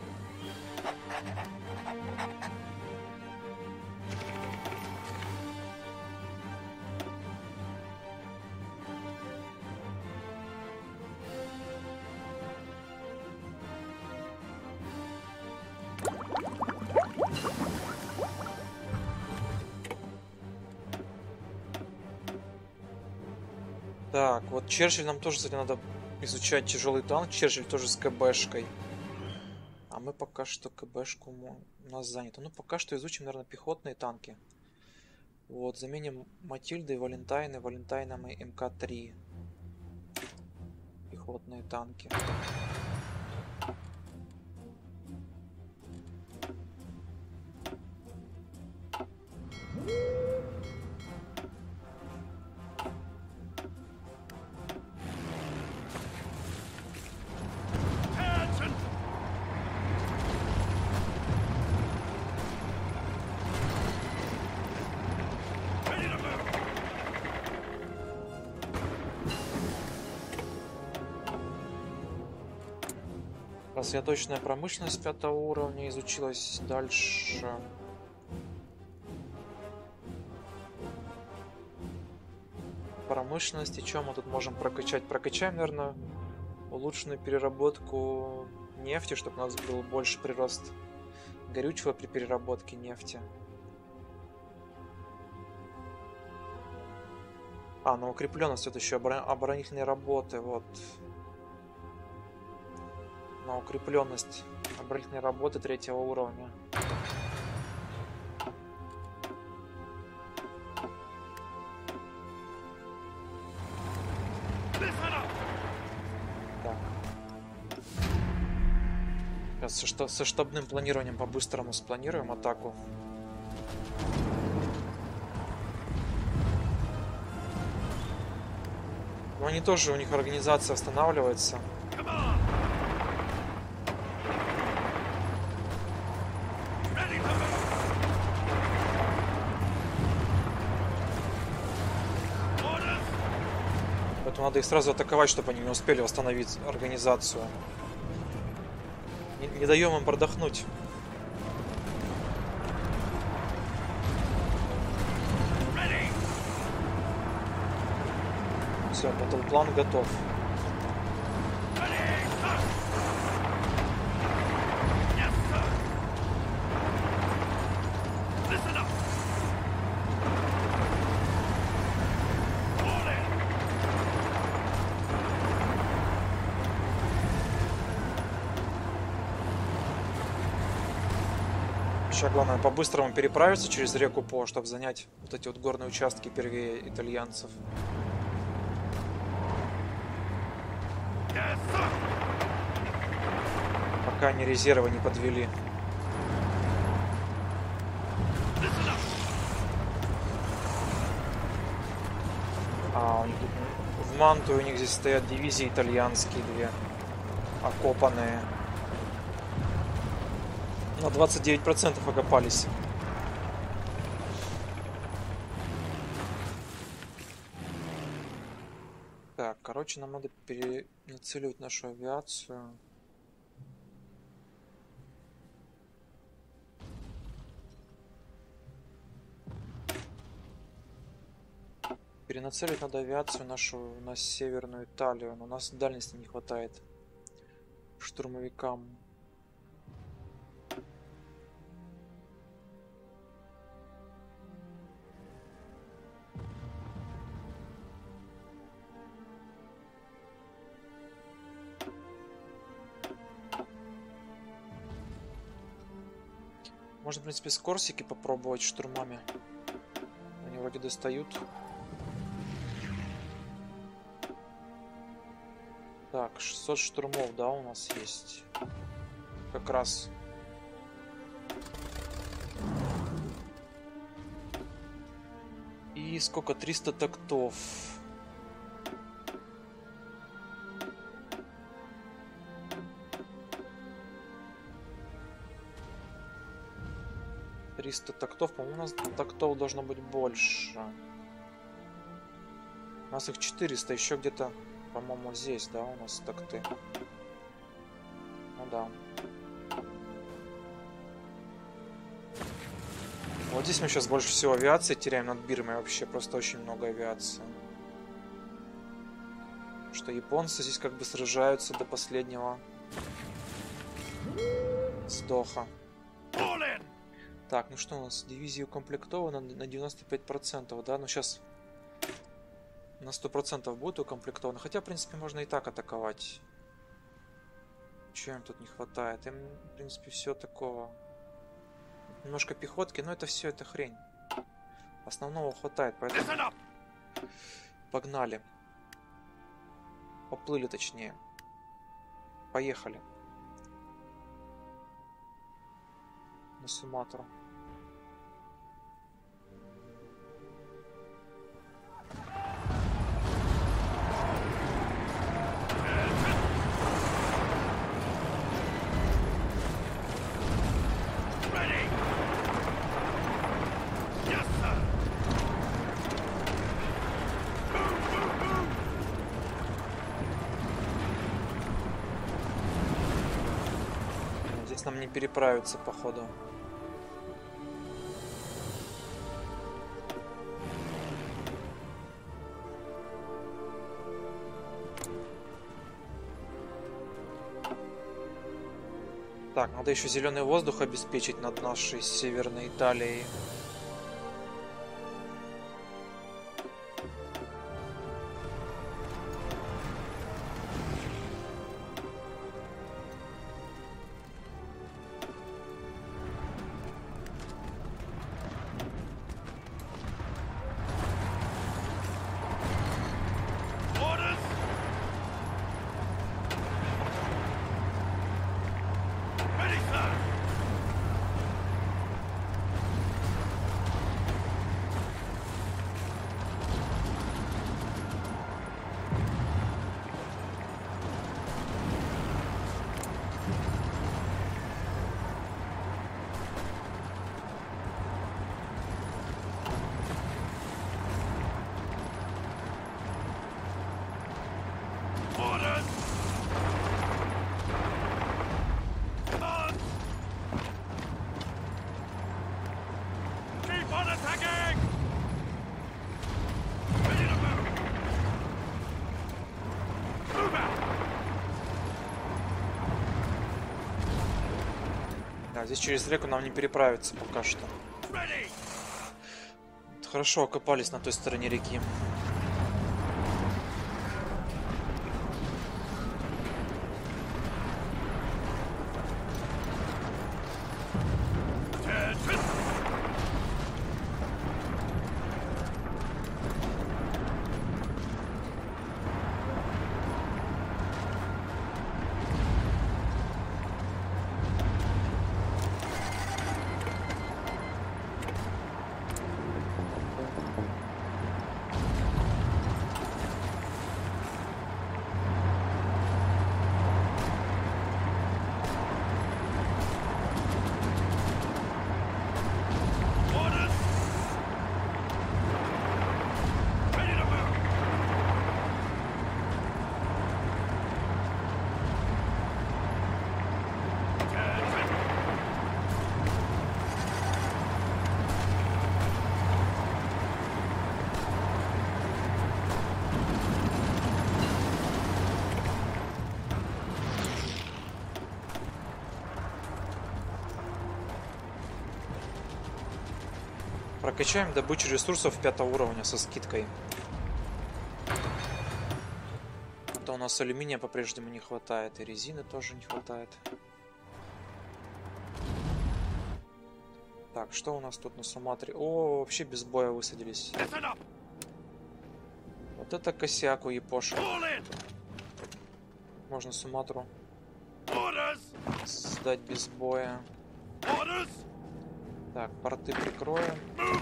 Так, вот Черчилль нам тоже, кстати, надо изучать тяжелый танк. Черчилль тоже с КБшкой. А мы пока что КБшку у нас занято. Ну, пока что изучим, наверное, пехотные танки. Вот, заменим Матильды, Валентайны, Валентайнами эм ка три. Пехотные танки. Сосредоточенная промышленность пятого уровня изучилась. Дальше промышленности. Чем мы тут можем прокачать? Прокачаем, наверное, улучшенную переработку нефти, чтобы у нас был больше прирост горючего при переработке нефти. А, ну укрепленность, это еще оборонительные работы, вот. На укрепленность оборонительной работы третьего уровня. Так. Сейчас со, что, со штабным планированием по-быстрому спланируем атаку. Но они тоже, у них организация останавливается. Поэтому надо их сразу атаковать, чтобы они не успели восстановить организацию. Не, не даем им продохнуть. Все, батлплан готов. Сейчас главное по-быстрому переправиться через реку По, чтобы занять вот эти вот горные участки первее итальянцев. Пока они резервы не подвели. А, у них в Манту у них здесь стоят дивизии итальянские две, окопанные. На двадцать девять процентов окопались. Так, короче, нам надо перенацеливать нашу авиацию. Перенацелить надо авиацию нашу на Северную Италию, но у нас дальности не хватает штурмовикам. Можно, в принципе, с Корсики попробовать штурмами. Они вроде достают. Так, шестьсот штурмов, да, у нас есть. Как раз. И сколько? триста тактов. триста тактов, по-моему, у нас тактов должно быть больше. У нас их четыреста, еще где-то, по-моему, здесь, да, у нас такты. Ну да. Вот здесь мы сейчас больше всего авиации теряем над Бирмой, вообще просто очень много авиации. Что японцы здесь как бы сражаются до последнего вздоха. Так, ну что у нас? Дивизия укомплектована на девяносто пять процентов, да? Ну сейчас на сто процентов будет укомплектована. Хотя, в принципе, можно и так атаковать. Чего им тут не хватает? Им, в принципе, все такого. Немножко пехотки, но это все, это хрень. Основного хватает, поэтому... Погнали. Поплыли, точнее. Поехали. На Суматру. Нам не переправиться, походу. Так, надо еще зеленый воздух обеспечить над нашей северной Италией. Здесь через реку нам не переправиться пока что. Хорошо окопались на той стороне реки. Прокачаем добычу ресурсов пятого уровня со скидкой. А то у нас алюминия по-прежнему не хватает, и резины тоже не хватает. Так, что у нас тут на Суматре? О, вообще без боя высадились. Вот это косяк у япошек. Можно Суматру сдать без боя. Так, порты прикроем.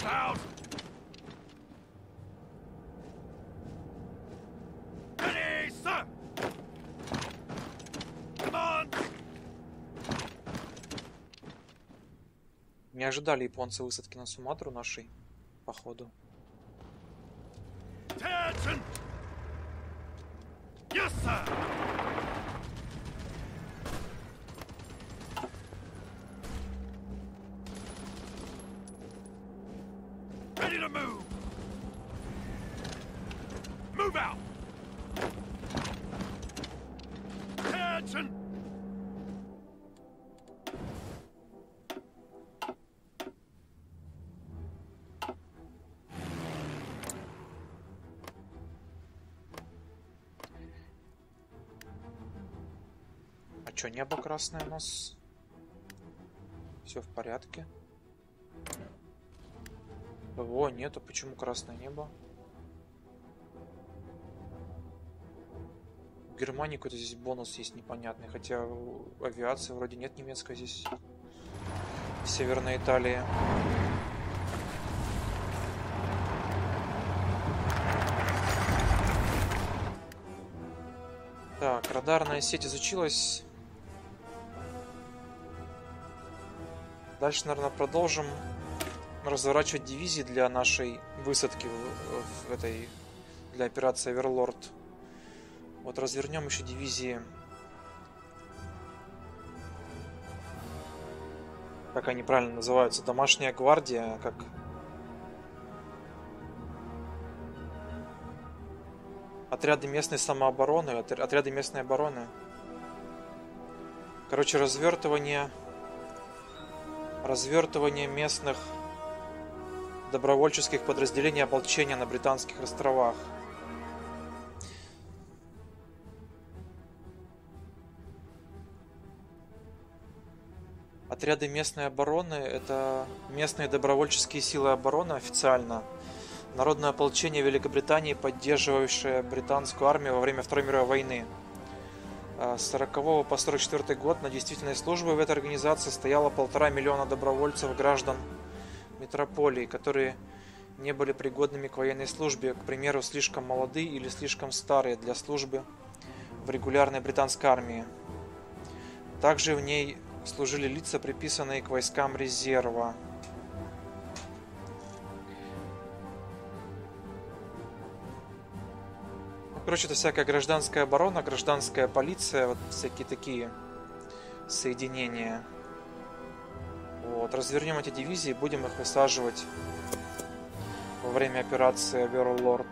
Не ожидали японцы высадки на Суматру нашей, походу. Yes, sir. Ready to move. Move out. Attention. А чё, небо красное у нас? Все в порядке. О, нету. Почему красное небо? В Германии какой-то здесь бонус есть непонятный. Хотя авиации вроде нет немецкой здесь. В Северной Италии. Так, радарная сеть изучилась. Дальше, наверное, продолжим разворачивать дивизии для нашей высадки в, в этой, для операции Оверлорд. Вот развернем еще дивизии. Как они правильно называются? Домашняя гвардия, как... Отряды местной самообороны, отряды местной обороны. Короче, развертывание... Развертывание местных добровольческих подразделений ополчения на Британских островах. Отряды местной обороны — это местные добровольческие силы обороны официально. Народное ополчение Великобритании, поддерживающее британскую армию во время Второй мировой войны. С сорокового по сорок четвёртый год на действительной службе в этой организации стояло полтора миллиона добровольцев граждан метрополии, которые не были пригодными к военной службе, к примеру, слишком молодые или слишком старые для службы в регулярной британской армии. Также в ней служили лица, приписанные к войскам резерва. Короче, это всякая гражданская оборона, гражданская полиция, вот всякие такие соединения. Вот, развернем эти дивизии, будем их высаживать во время операции Оверлорд.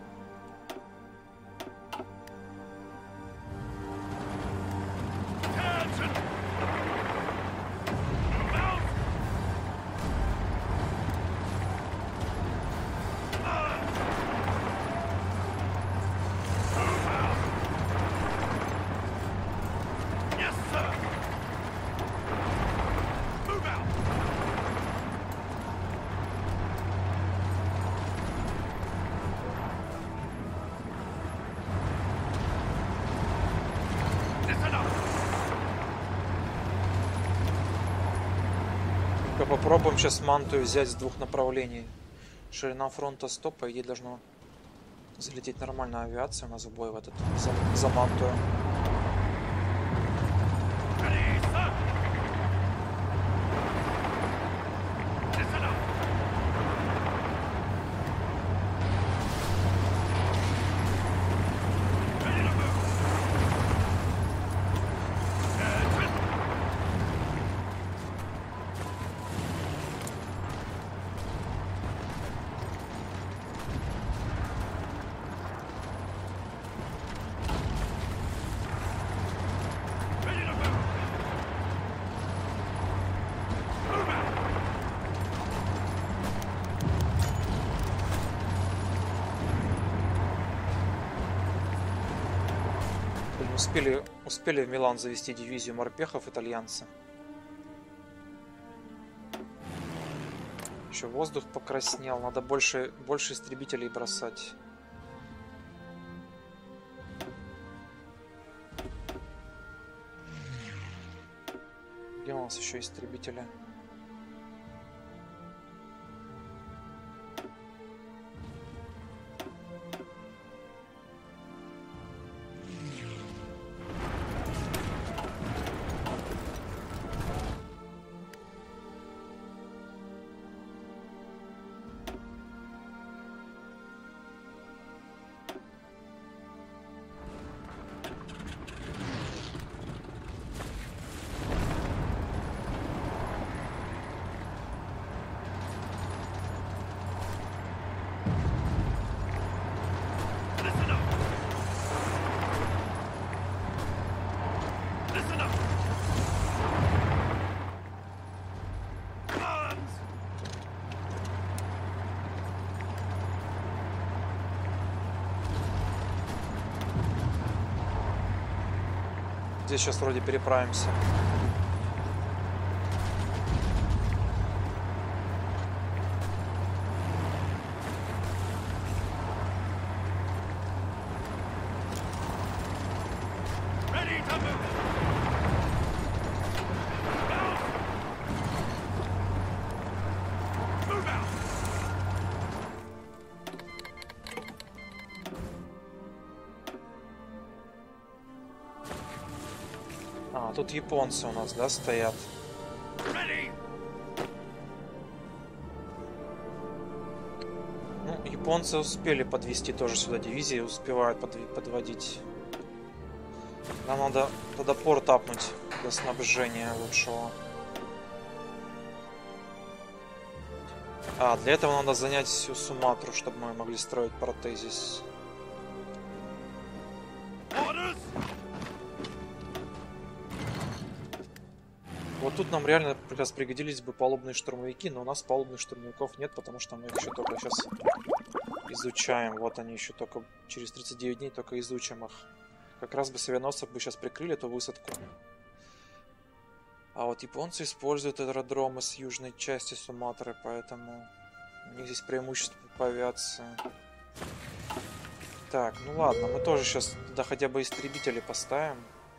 Попробуем сейчас Мантую взять с двух направлений. Ширина фронта сто, по идее должно залететь нормальная авиация у нас в бой в этот за, за Мантую. Успели, успели в Милан завести дивизию морпехов итальянцы. Еще воздух покраснел. Надо больше, больше истребителей бросать. Где у нас еще истребители? Здесь сейчас вроде переправимся. А, тут японцы у нас, да, стоят. Ну, японцы успели подвести тоже сюда дивизии, успевают подв- подводить. Нам надо тогда порт апнуть для снабжения лучшего. А, для этого надо занять всю Суматру, чтобы мы могли строить порты здесь. Вот тут нам реально как раз пригодились бы палубные штурмовики, но у нас палубных штурмовиков нет, потому что мы их еще только сейчас изучаем. Вот они еще только через тридцать девять дней только изучим их. Как раз бы с авианосцев бы сейчас прикрыли эту высадку. А вот японцы используют аэродромы с южной части Суматры, поэтому у них здесь преимущество по авиации. Так, ну ладно, мы тоже сейчас туда хотя бы истребители поставим.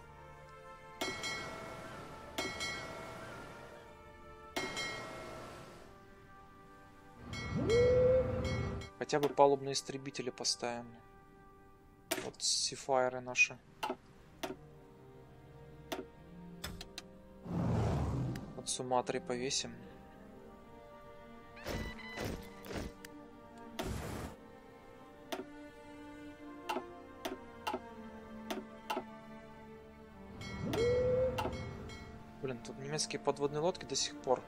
Хотя бы палубные истребители поставим. Вот сифайры наши. От Суматры повесим. Блин, тут немецкие подводные лодки до сих пор.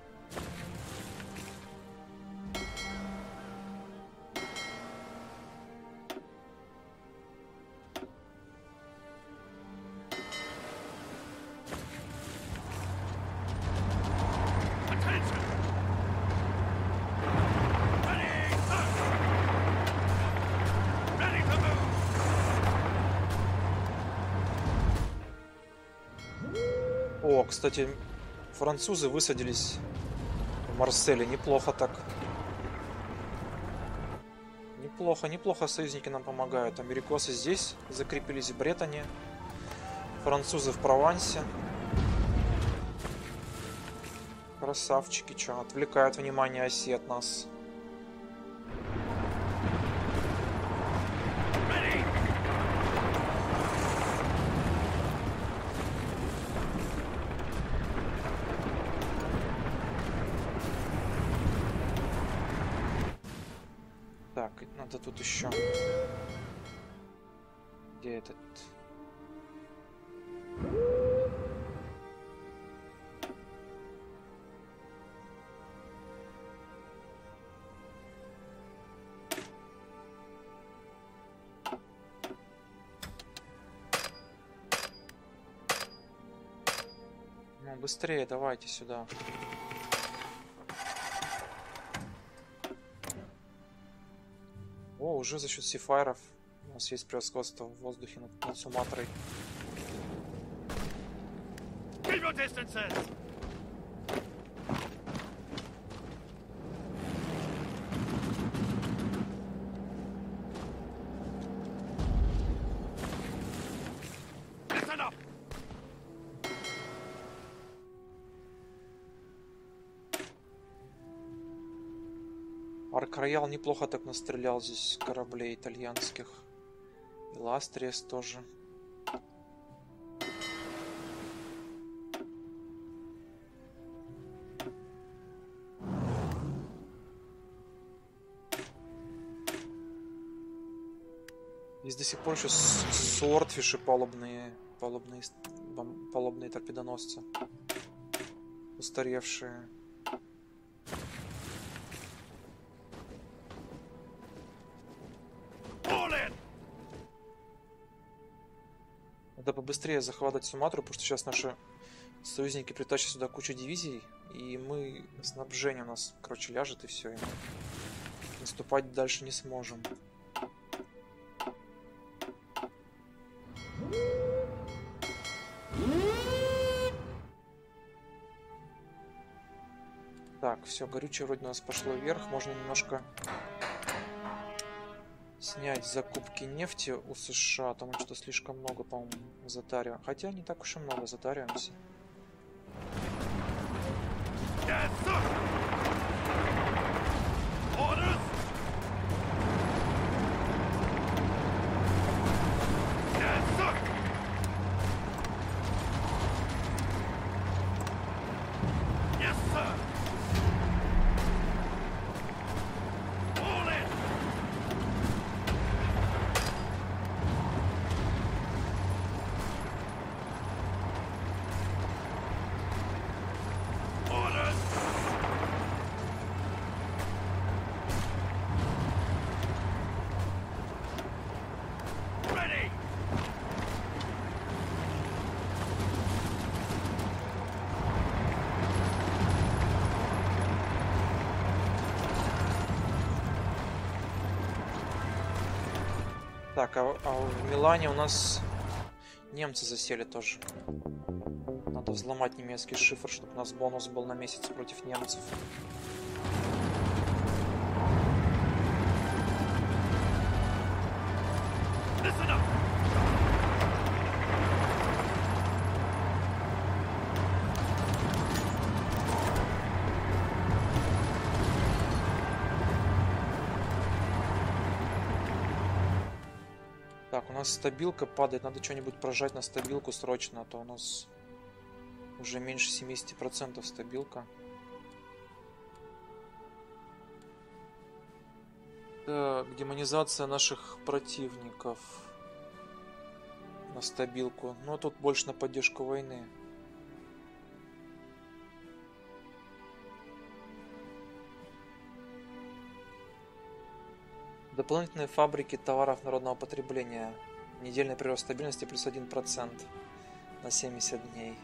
О, кстати, французы высадились в Марселе. Неплохо так. Неплохо, неплохо союзники нам помогают. Америкосы здесь закрепились в Бретоне. Французы в Провансе. Красавчики, чё, отвлекают внимание оси от нас. Так, надо тут еще. Где этот? Ну, быстрее давайте сюда. О, уже за счет сифайров у нас есть превосходство в воздухе над, над Суматрой. Арк-Роял неплохо так настрелял здесь кораблей итальянских. И Ластриес тоже. Здесь до сих пор еще свортфиши палубные, палубные, палубные торпедоносцы. Устаревшие. Надо побыстрее захватывать Суматру, потому что сейчас наши союзники притащат сюда кучу дивизий, и мы, снабжение у нас, короче, ляжет, и все, и мы наступать дальше не сможем. Так, все, горючее вроде у нас пошло вверх, можно немножко снять закупки нефти у США, там что-то слишком много, по-моему, затариваем. Хотя не так уж и много затариваемся. Так, а, а в Милане у нас немцы засели тоже. Надо взломать немецкий шифр, чтобы у нас бонус был на месяц против немцев. Так, у нас стабилка падает. Надо что-нибудь прожать на стабилку срочно, а то у нас уже меньше семидесяти процентов стабилка. Так, демонизация наших противников на стабилку. Но тут больше на поддержку войны. Дополнительные фабрики товаров народного потребления. Недельный прирост стабильности плюс один процент на семьдесят дней.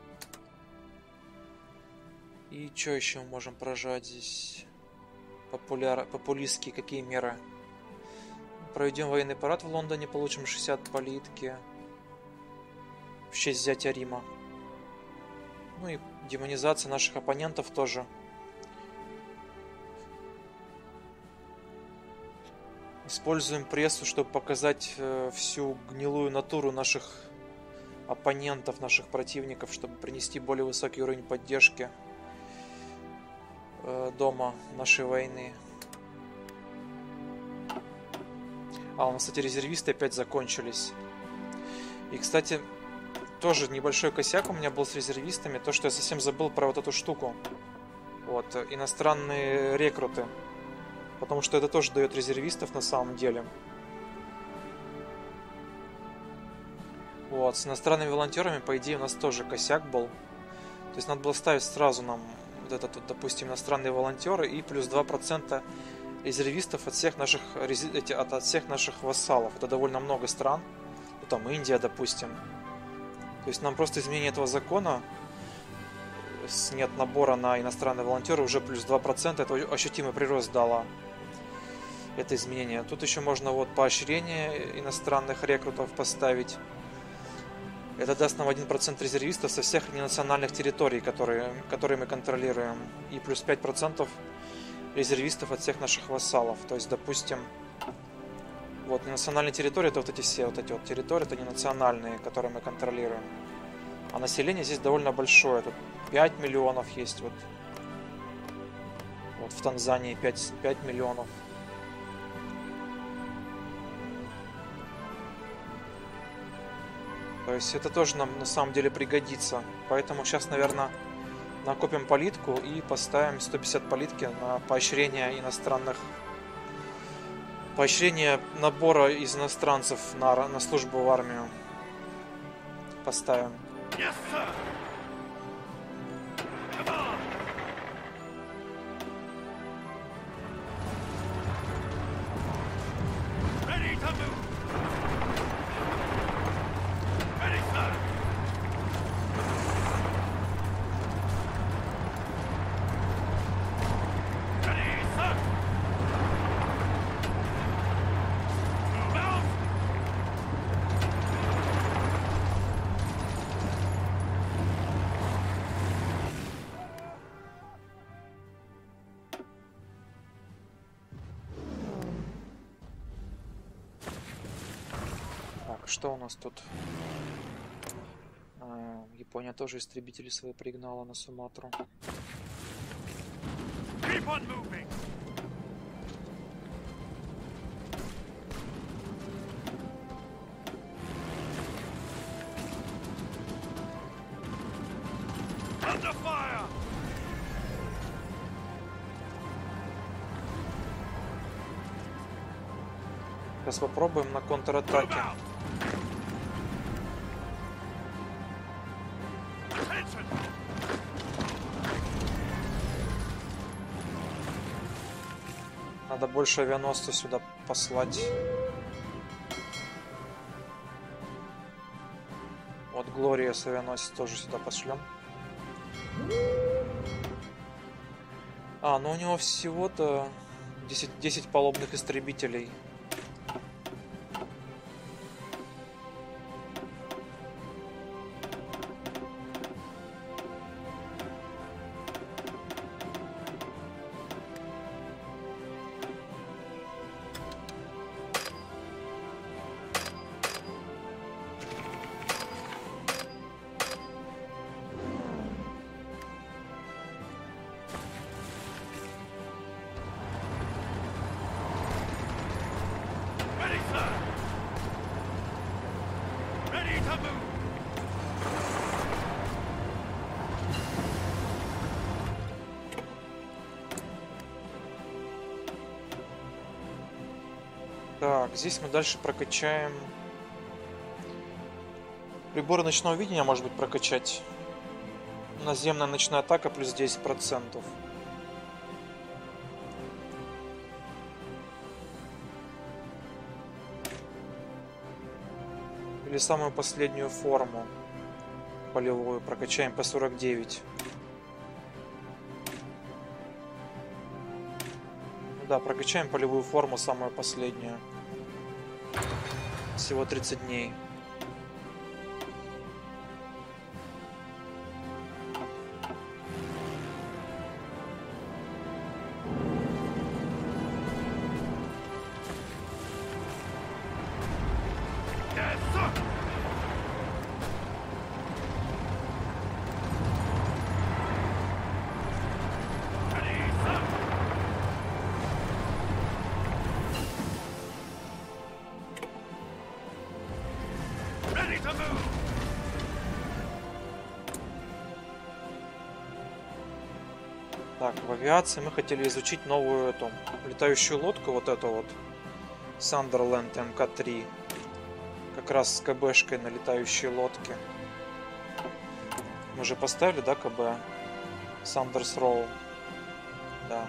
И что еще мы можем прожать здесь? Популяр... Популистские какие меры? Проведем военный парад в Лондоне, получим шестьдесят политки в честь взятия Рима. Ну и демонизация наших оппонентов тоже. Используем прессу, чтобы показать э, всю гнилую натуру наших оппонентов, наших противников, чтобы принести более высокий уровень поддержки э, дома нашей войны. А, у нас, кстати, резервисты опять закончились. И, кстати, тоже небольшой косяк у меня был с резервистами, то, что я совсем забыл про вот эту штуку. Вот, иностранные рекруты. Потому что это тоже дает резервистов на самом деле. Вот, с иностранными волонтерами, по идее, у нас тоже косяк был. То есть надо было ставить сразу нам вот этот, вот, допустим, иностранные волонтеры и плюс два процента резервистов от всех наших, эти, от, от всех наших вассалов. Это довольно много стран. Ну, там Индия, допустим. То есть нам просто изменение этого закона с нет набора на иностранные волонтеры уже плюс два процента. Это ощутимый прирост дало. Это изменение. Тут еще можно вот поощрение иностранных рекрутов поставить. Это даст нам один процент резервистов со всех ненациональных территорий, которые, которые мы контролируем. И плюс пять процентов резервистов от всех наших вассалов. То есть, допустим, вот ненациональные территории, это вот эти все вот эти вот территории, это ненациональные, которые мы контролируем. А население здесь довольно большое. Тут пять миллионов есть. Вот, вот в Танзании пять, пять миллионов. То есть это тоже нам на самом деле пригодится. Поэтому сейчас, наверное, накопим политку и поставим сто пятьдесят политки на поощрение иностранных... Поощрение набора из иностранцев на, на службу в армию. Поставим. Yes, sir. Come on. Ready to move. Что у нас тут? А, Япония тоже истребители свои пригнала на Суматру. Сейчас попробуем на контратаке. Надо больше авианосцев сюда послать. Вот Глория с авианосец тоже сюда пошлем. А, ну у него всего-то десять, десять палубных истребителей. Так, здесь мы дальше прокачаем... Приборы ночного видения, может быть, прокачать. Наземная ночная атака плюс десять процентов. Или самую последнюю форму полевую прокачаем по сорок девять. Да, прокачаем полевую форму, самую последнюю. Всего тридцать дней. Так, в авиации мы хотели изучить новую эту летающую лодку, вот эту вот Sunderland эм ка три, как раз с КБшкой на летающей лодке. Мы же поставили, да, КБ? Сандерс Роу. Да.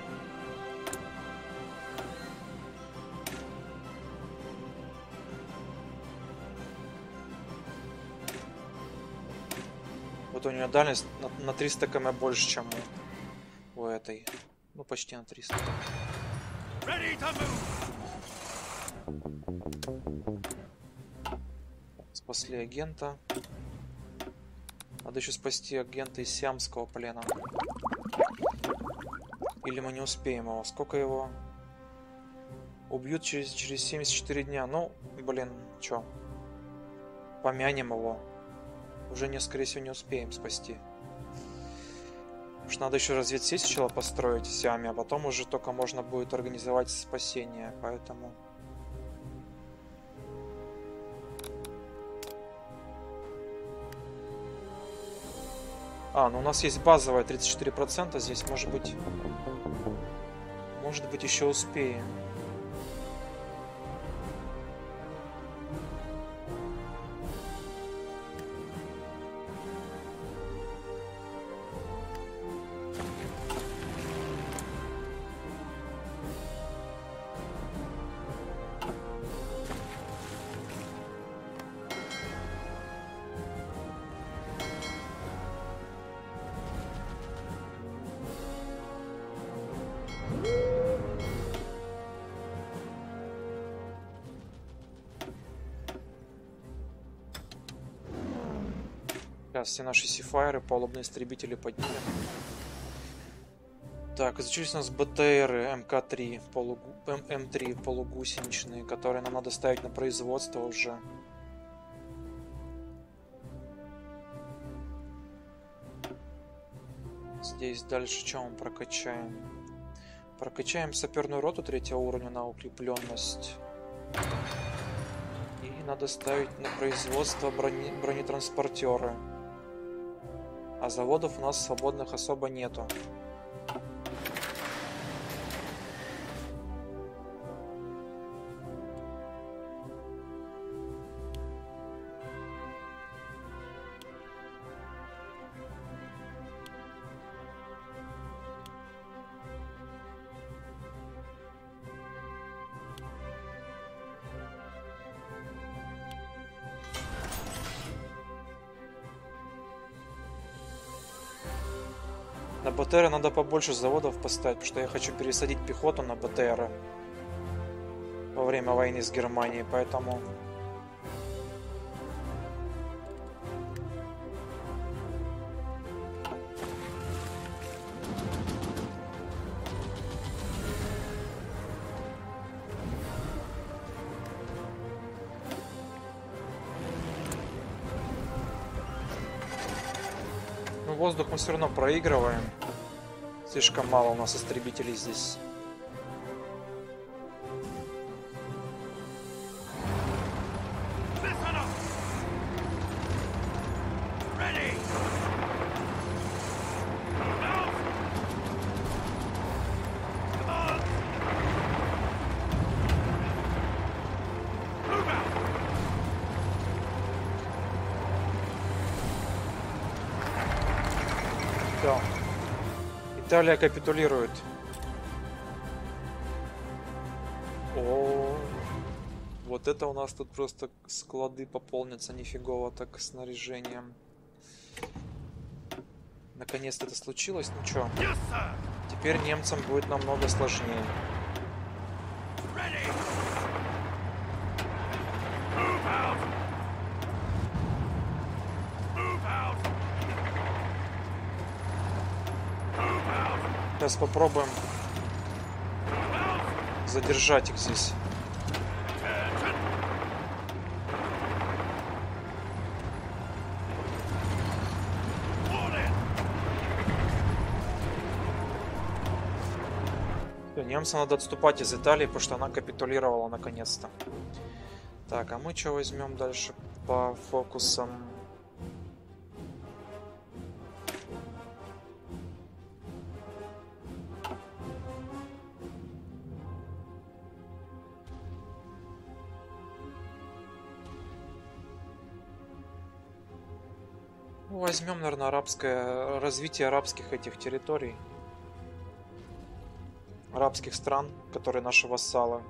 Вот у нее дальность на, на триста километров больше, чем у, у этой. Ну, почти на триста. Спасли агента. Надо еще спасти агента из сиамского плена. Или мы не успеем его? Сколько его? Убьют через, через семьдесят четыре дня. Ну, блин, чё? Помянем его. Уже, не, скорее всего, не успеем спасти. Потому что надо еще разведсеть сначала построить в Сиаме, а потом уже только можно будет организовать спасение. Поэтому... А, ну у нас есть базовая тридцать четыре процента здесь. Может быть... Может быть, еще успеем. Сейчас все наши сифайры, палубные истребители поднимем. Так, изучились у нас БТРы эм ка три, полугу... эм три полугусеничные, которые нам надо ставить на производство уже. Здесь дальше что мы прокачаем? Прокачаем саперную роту третьего уровня на укрепленность. И надо ставить на производство брони... бронетранспортеры. А заводов у нас свободных особо нету. На БТРы надо побольше заводов поставить, потому что я хочу пересадить пехоту на БТРы во время войны с Германией, поэтому... Ну, воздух мы все равно проигрываем. Слишком мало у нас истребителей здесь. Италия капитулирует. О, вот это у нас тут просто склады пополнятся нифигово так снаряжением. Наконец-то это случилось. Ну чё, теперь немцам будет намного сложнее. Сейчас попробуем задержать их здесь. Немцам надо отступать из Италии, потому что она капитулировала наконец-то. Так, а мы что возьмем дальше по фокусам? Возьмем, наверное, арабское развитие арабских этих территорий. Арабских стран, которые наши вассалы.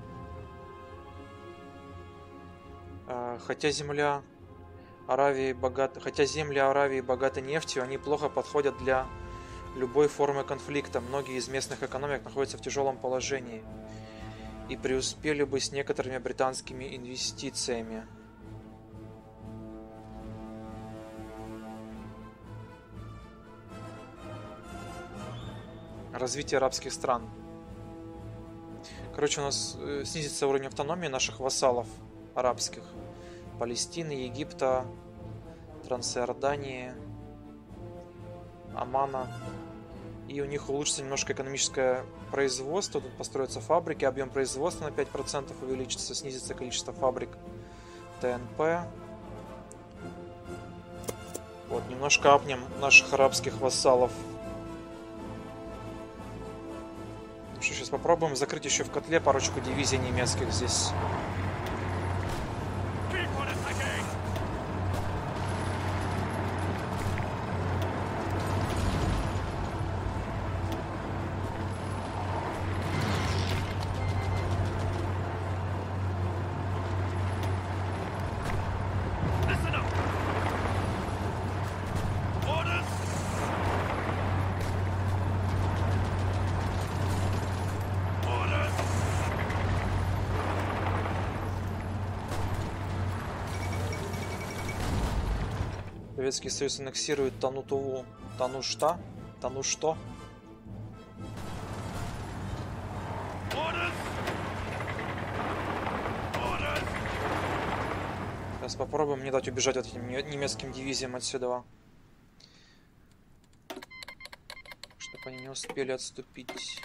Хотя земля Аравии богата, хотя земли Аравии богаты нефтью, они плохо подходят для любой формы конфликта. Многие из местных экономик находятся в тяжелом положении и преуспели бы с некоторыми британскими инвестициями. Развитие арабских стран. Короче, у нас снизится уровень автономии наших вассалов арабских. Палестины, Египта, Трансиордании, Омана. И у них улучшится немножко экономическое производство. Тут построятся фабрики, объем производства на пять процентов увеличится, снизится количество фабрик ТНП. Вот, немножко апнем наших арабских вассалов. Ну что, сейчас попробуем закрыть еще в котле парочку дивизий немецких здесь. Советский Союз аннексирует Тану-Туву. Тану-Шта? Тану-Что? Сейчас попробуем не дать убежать этим немецким дивизиям отсюда. Чтобы они не успели отступить.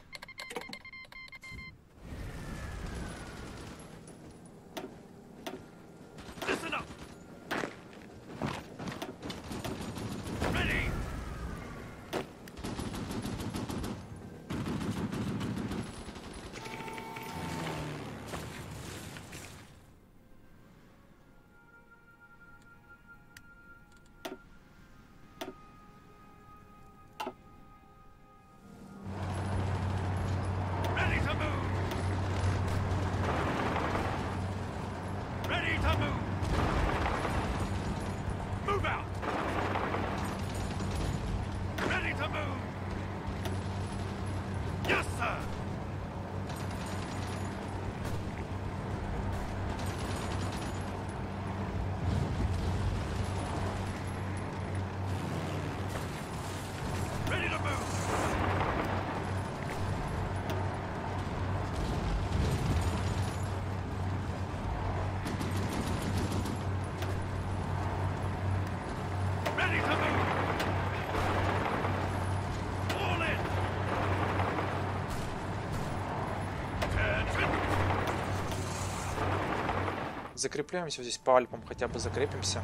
Закрепляемся здесь по Альпам, хотя бы закрепимся.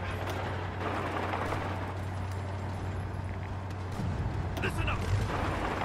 Listen up!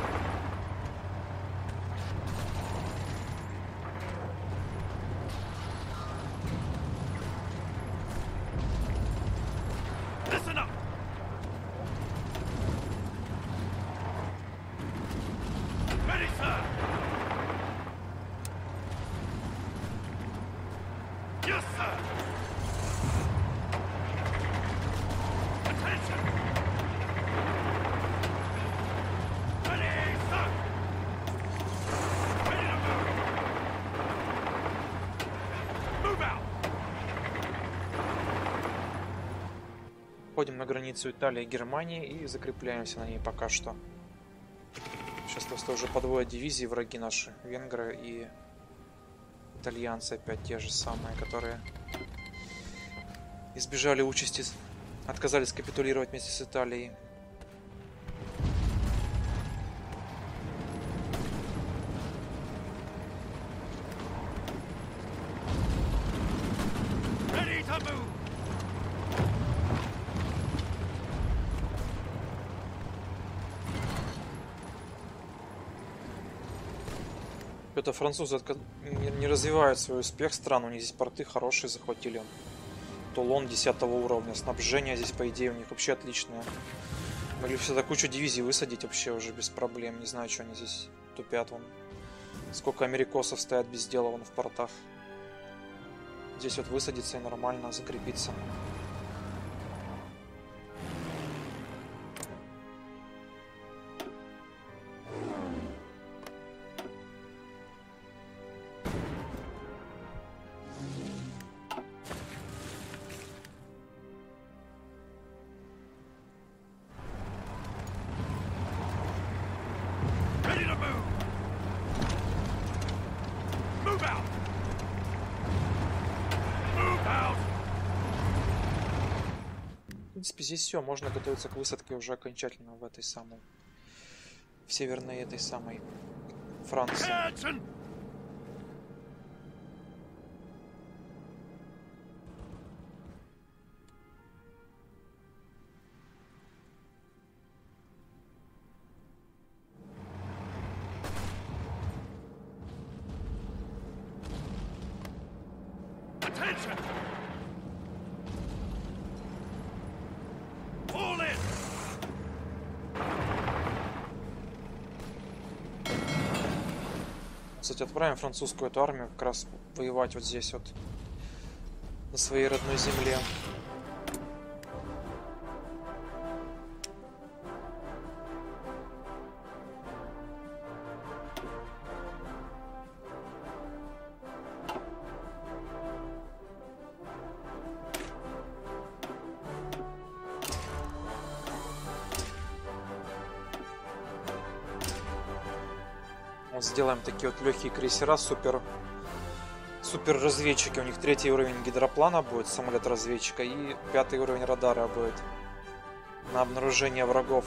Ходим на границу Италии и Германии и закрепляемся на ней пока что. Сейчас просто уже подводят дивизии враги наши, венгры и итальянцы опять те же самые, которые избежали участи, отказались капитулировать вместе с Италией. Это французы не развивают свой успех стран, у них здесь порты хорошие захватили. Тулон десятого уровня, снабжение здесь по идее у них вообще отличное. Могли всегда кучу дивизий высадить вообще уже без проблем, не знаю, что они здесь тупят вон. Сколько америкосов стоят без дела вон в портах. Здесь вот высадиться и нормально закрепиться. В принципе, здесь все, можно готовиться к высадке уже окончательно в этой самой, в северной этой самой Франции. Кстати, отправим французскую эту армию как раз воевать вот здесь вот на своей родной земле. Сделаем такие вот легкие крейсера, супер, супер разведчики. У них третий уровень гидроплана будет, самолет разведчика, и пятый уровень радара будет на обнаружение врагов.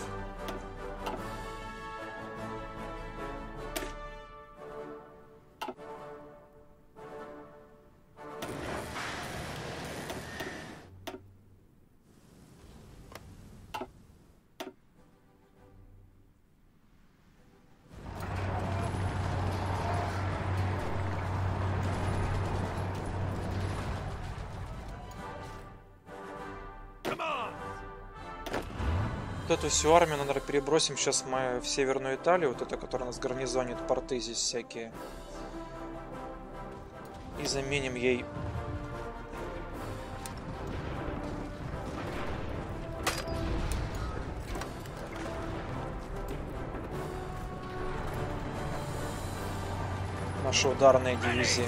Вот эту всю армию, наверное, перебросим сейчас мы в Северную Италию, вот это, которая нас гарнизонит, порты здесь всякие. И заменим ей наши ударные дивизии.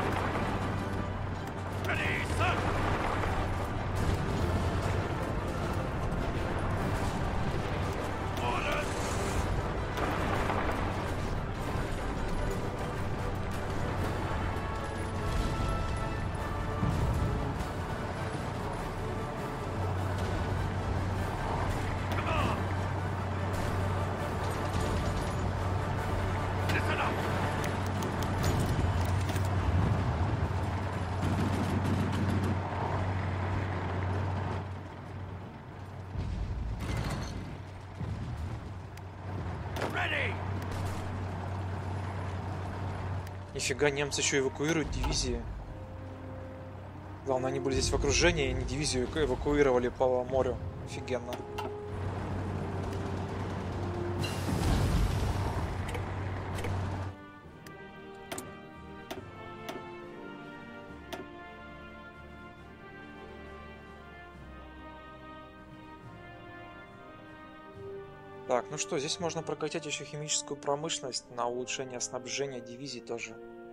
Нифига, немцы еще эвакуируют дивизии. Главное, они были здесь в окружении, и они дивизию эвакуировали по морю. Офигенно. Так, ну что, здесь можно прокатить еще химическую промышленность на улучшение снабжения дивизий тоже.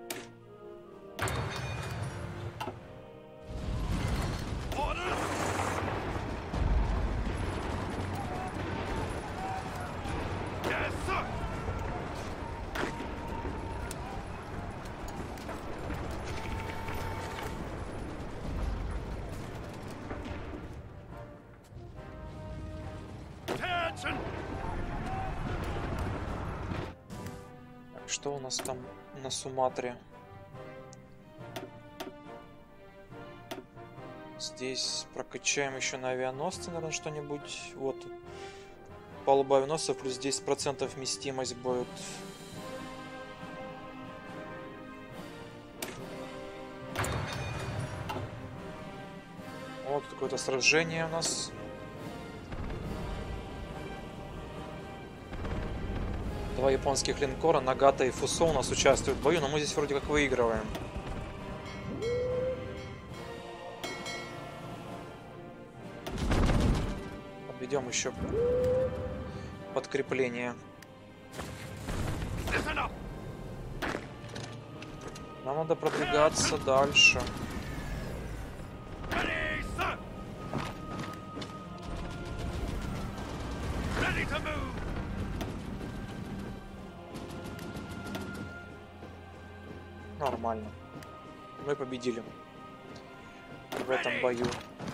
Что у нас там на Суматре? Здесь прокачаем еще на авианосцы, наверное, что-нибудь. Вот. Палуба авианосцев плюс десять процентов вместимость будет. Вот какое-то сражение у нас. Два японских линкора, Нагата и Фусо, у нас участвуют в бою, но мы здесь вроде как выигрываем. Подведем еще подкрепление. Нам надо продвигаться дальше. Нормально. Мы победили в этом бою.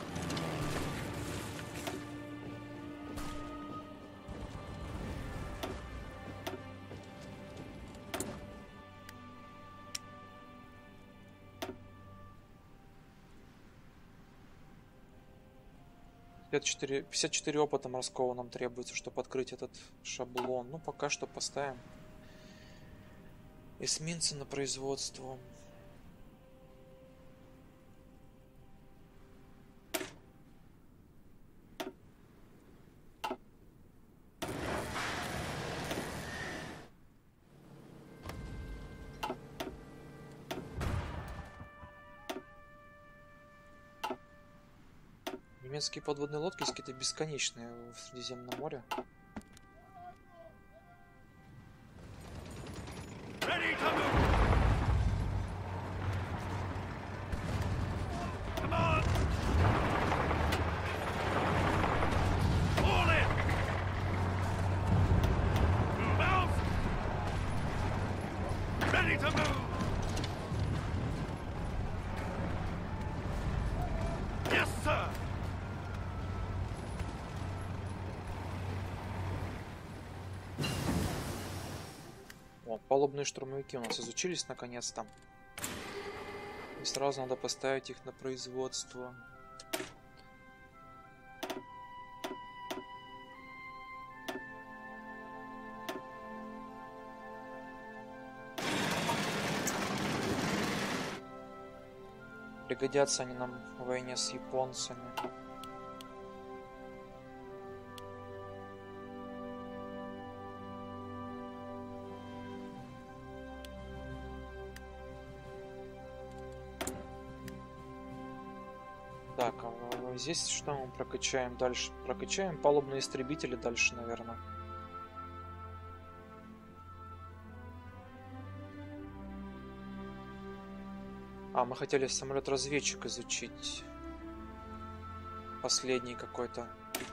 пятьдесят четыре, пятьдесят четыре опыта морского нам требуется, чтобы открыть этот шаблон. Ну, пока что поставим эсминцы на производство. Немецкие подводные лодки есть какие-то бесконечные в Средиземном море. Палубные штурмовики у нас изучились наконец-то. И сразу надо поставить их на производство. Пригодятся они нам в войне с японцами. Так, а здесь что мы прокачаем дальше? Прокачаем палубные истребители дальше, наверное. А, мы хотели самолет-разведчик изучить. Последний какой-то.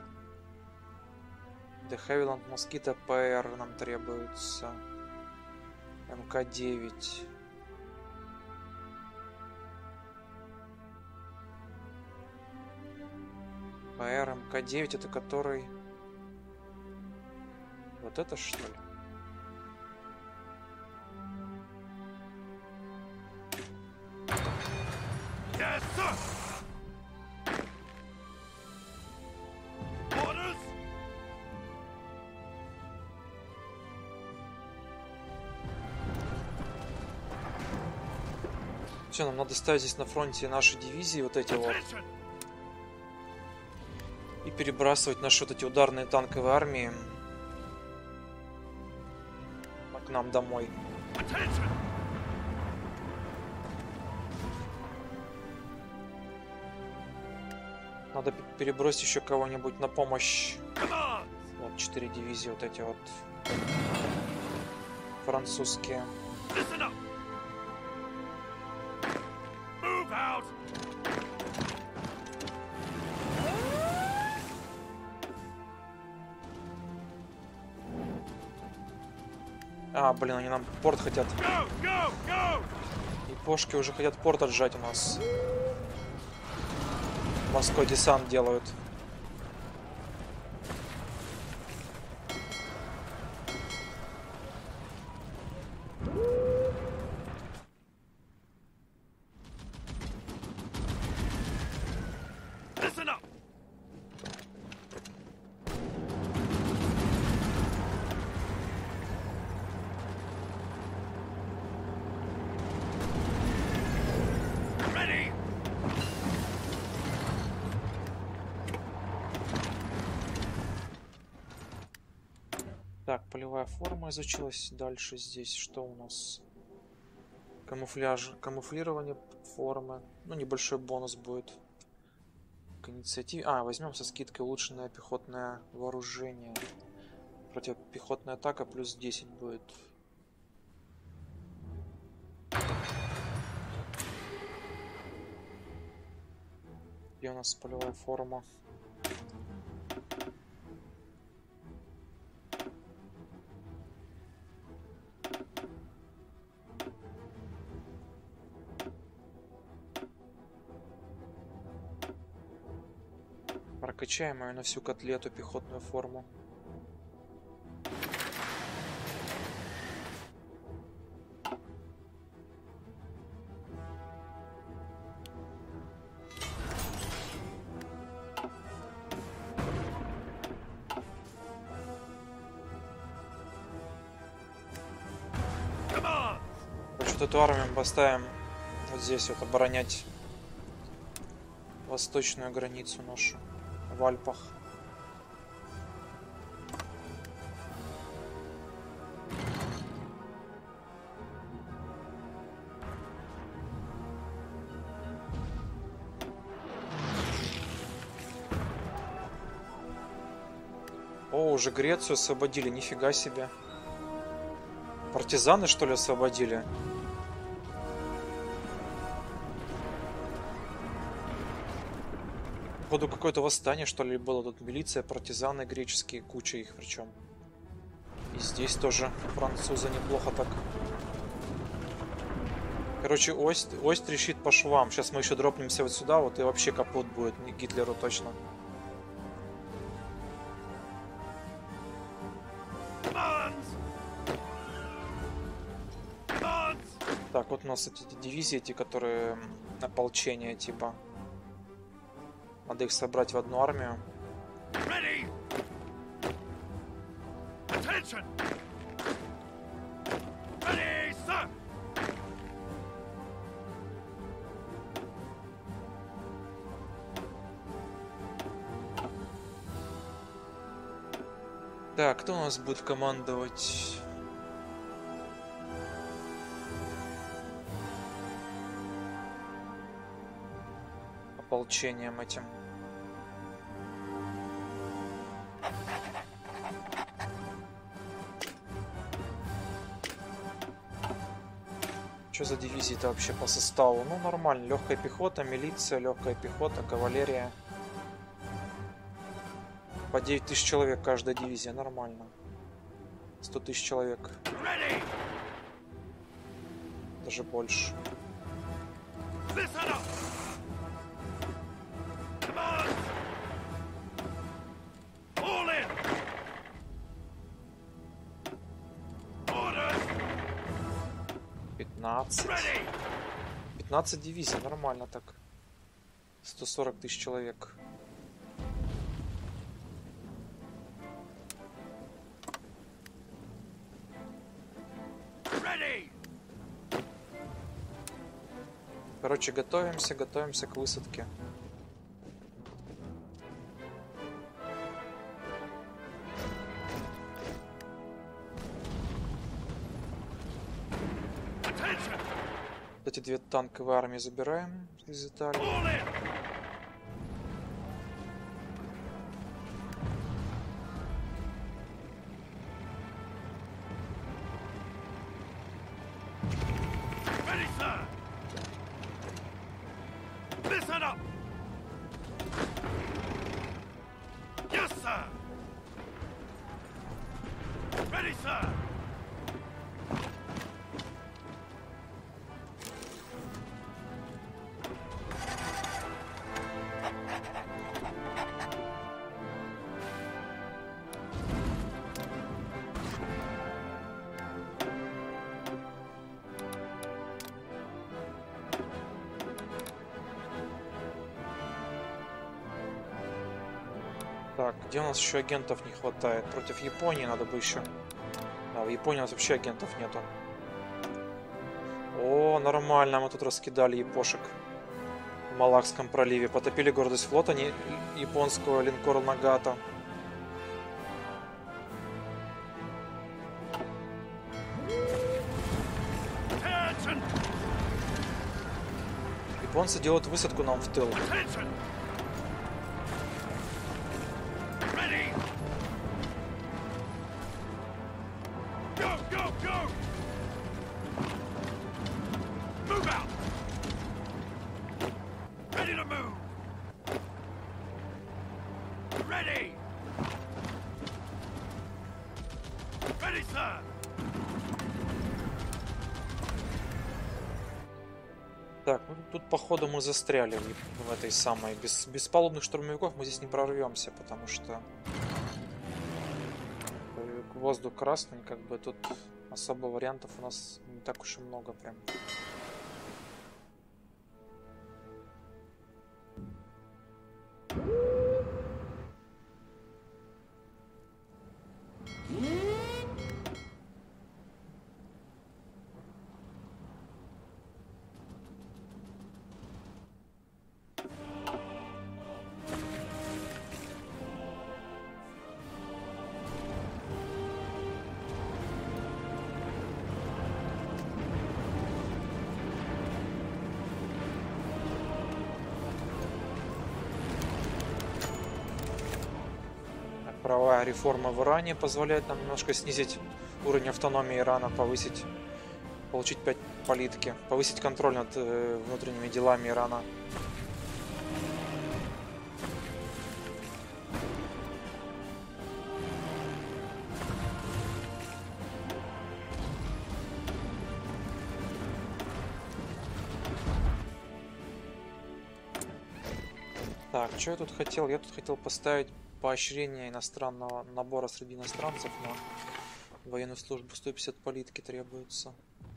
De Havilland Mosquito пэ эр нам требуется. эм ка девять. пэ эр эм ка девять это который... Вот это что ли? Yes, sir. Orders. Все, нам надо ставить здесь на фронте наши дивизии, вот эти вот. И перебрасывать наши вот эти ударные танковые армии к нам домой. Надо перебросить еще кого-нибудь на помощь. Вот. четыре дивизии вот эти вот французские. А, блин, они нам порт хотят. И пошки уже хотят порт отжать у нас. Морской десант делают. Так, полевая форма изучилась. Дальше здесь что у нас? Камуфляж, камуфлирование формы. Ну, небольшой бонус будет к инициативе. А, возьмем со скидкой улучшенное пехотное вооружение. Противопехотная атака плюс десять будет. Где у нас полевая форма? Прокачаем ее на всю котлету пехотную форму. Короче, эту армию мы поставим вот здесь вот оборонять восточную границу нашу в Альпах. О, уже Грецию освободили, нифига себе. Партизаны, что ли, освободили? Походу какое-то восстание, что ли, было. Тут милиция, партизаны греческие, куча их причем. И здесь тоже французы неплохо так. Короче, ось, ось трещит по швам. Сейчас мы еще дропнемся вот сюда, вот и вообще капут будет Гитлеру точно. Так, вот у нас эти дивизии, эти, которые ополчения типа. Надо их собрать в одну армию. Так, кто у нас будет командовать? Ополчением этим. Что за дивизии-то вообще по составу? Ну, нормально. Легкая пехота, милиция, легкая пехота, кавалерия. По девять тысяч человек каждая дивизия. Нормально. сто тысяч человек. Даже больше. пятнадцать. пятнадцать дивизий, нормально так. сто сорок тысяч человек. Короче, готовимся, готовимся к высадке. Эти две танковые армии забираем из Италии. Ready, sir. Listen up. Yes, sir. Ready, sir. Так, где у нас еще агентов не хватает? Против Японии надо бы еще. А, в Японии у нас вообще агентов нету. О, нормально, мы тут раскидали япошек в Малакском проливе. Потопили гордость флота не... японского линкора Нагата. Японцы делают высадку нам в тыл. Так, ну тут походу мы застряли в, в этой самой. Без, без палубных штурмовиков мы здесь не прорвемся, потому что воздух красный, как бы тут особо вариантов у нас не так уж и много прям. Правовая реформа в Иране позволяет нам немножко снизить уровень автономии Ирана, повысить, получить пять политики, повысить контроль над э, внутренними делами Ирана. Так, что я тут хотел? Я тут хотел поставить поощрение иностранного набора среди иностранцев на военную службу. сто пятьдесят политики требуется.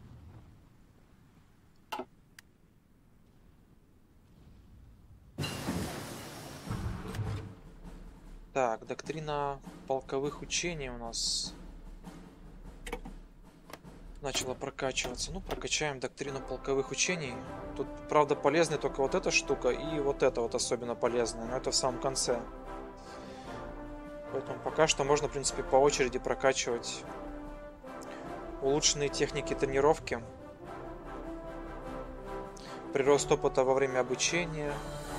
Так, доктрина полковых учений у нас начала прокачиваться. Ну, прокачаем доктрину полковых учений. Тут, правда, полезная только вот эта штука и вот эта вот особенно полезная, но это в самом конце. Поэтому пока что можно, в принципе, по очереди прокачивать улучшенные техники тренировки, прирост опыта во время обучения.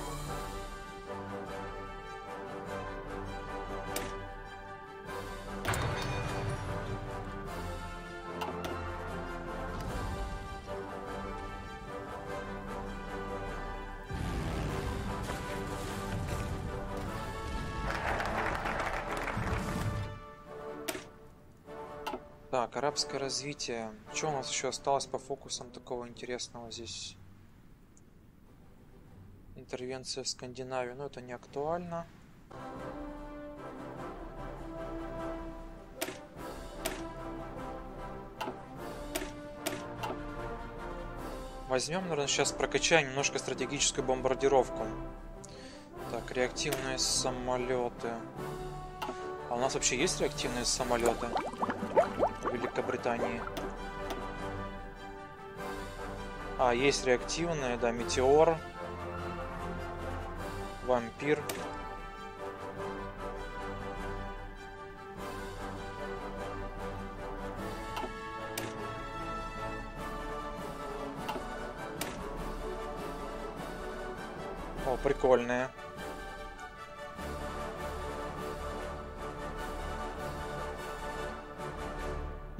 Так, арабское развитие. Что у нас еще осталось по фокусам такого интересного здесь? Интервенция в Скандинавию. Но это не актуально. Возьмем, наверное, сейчас прокачаем немножко стратегическую бомбардировку. Так, реактивные самолеты. А у нас вообще есть реактивные самолеты в Великобритании? А, есть реактивные, да, Метеор, Вампир. О, прикольные.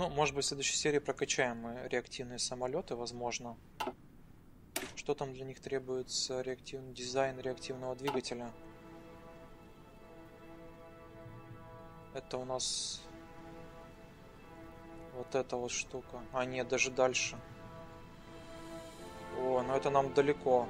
Ну, может быть, в следующей серии прокачаем мы реактивные самолеты, возможно. Что там для них требуется? Реактивный дизайн реактивного двигателя. Это у нас вот эта вот штука. А нет, даже дальше. О, ну это нам далеко.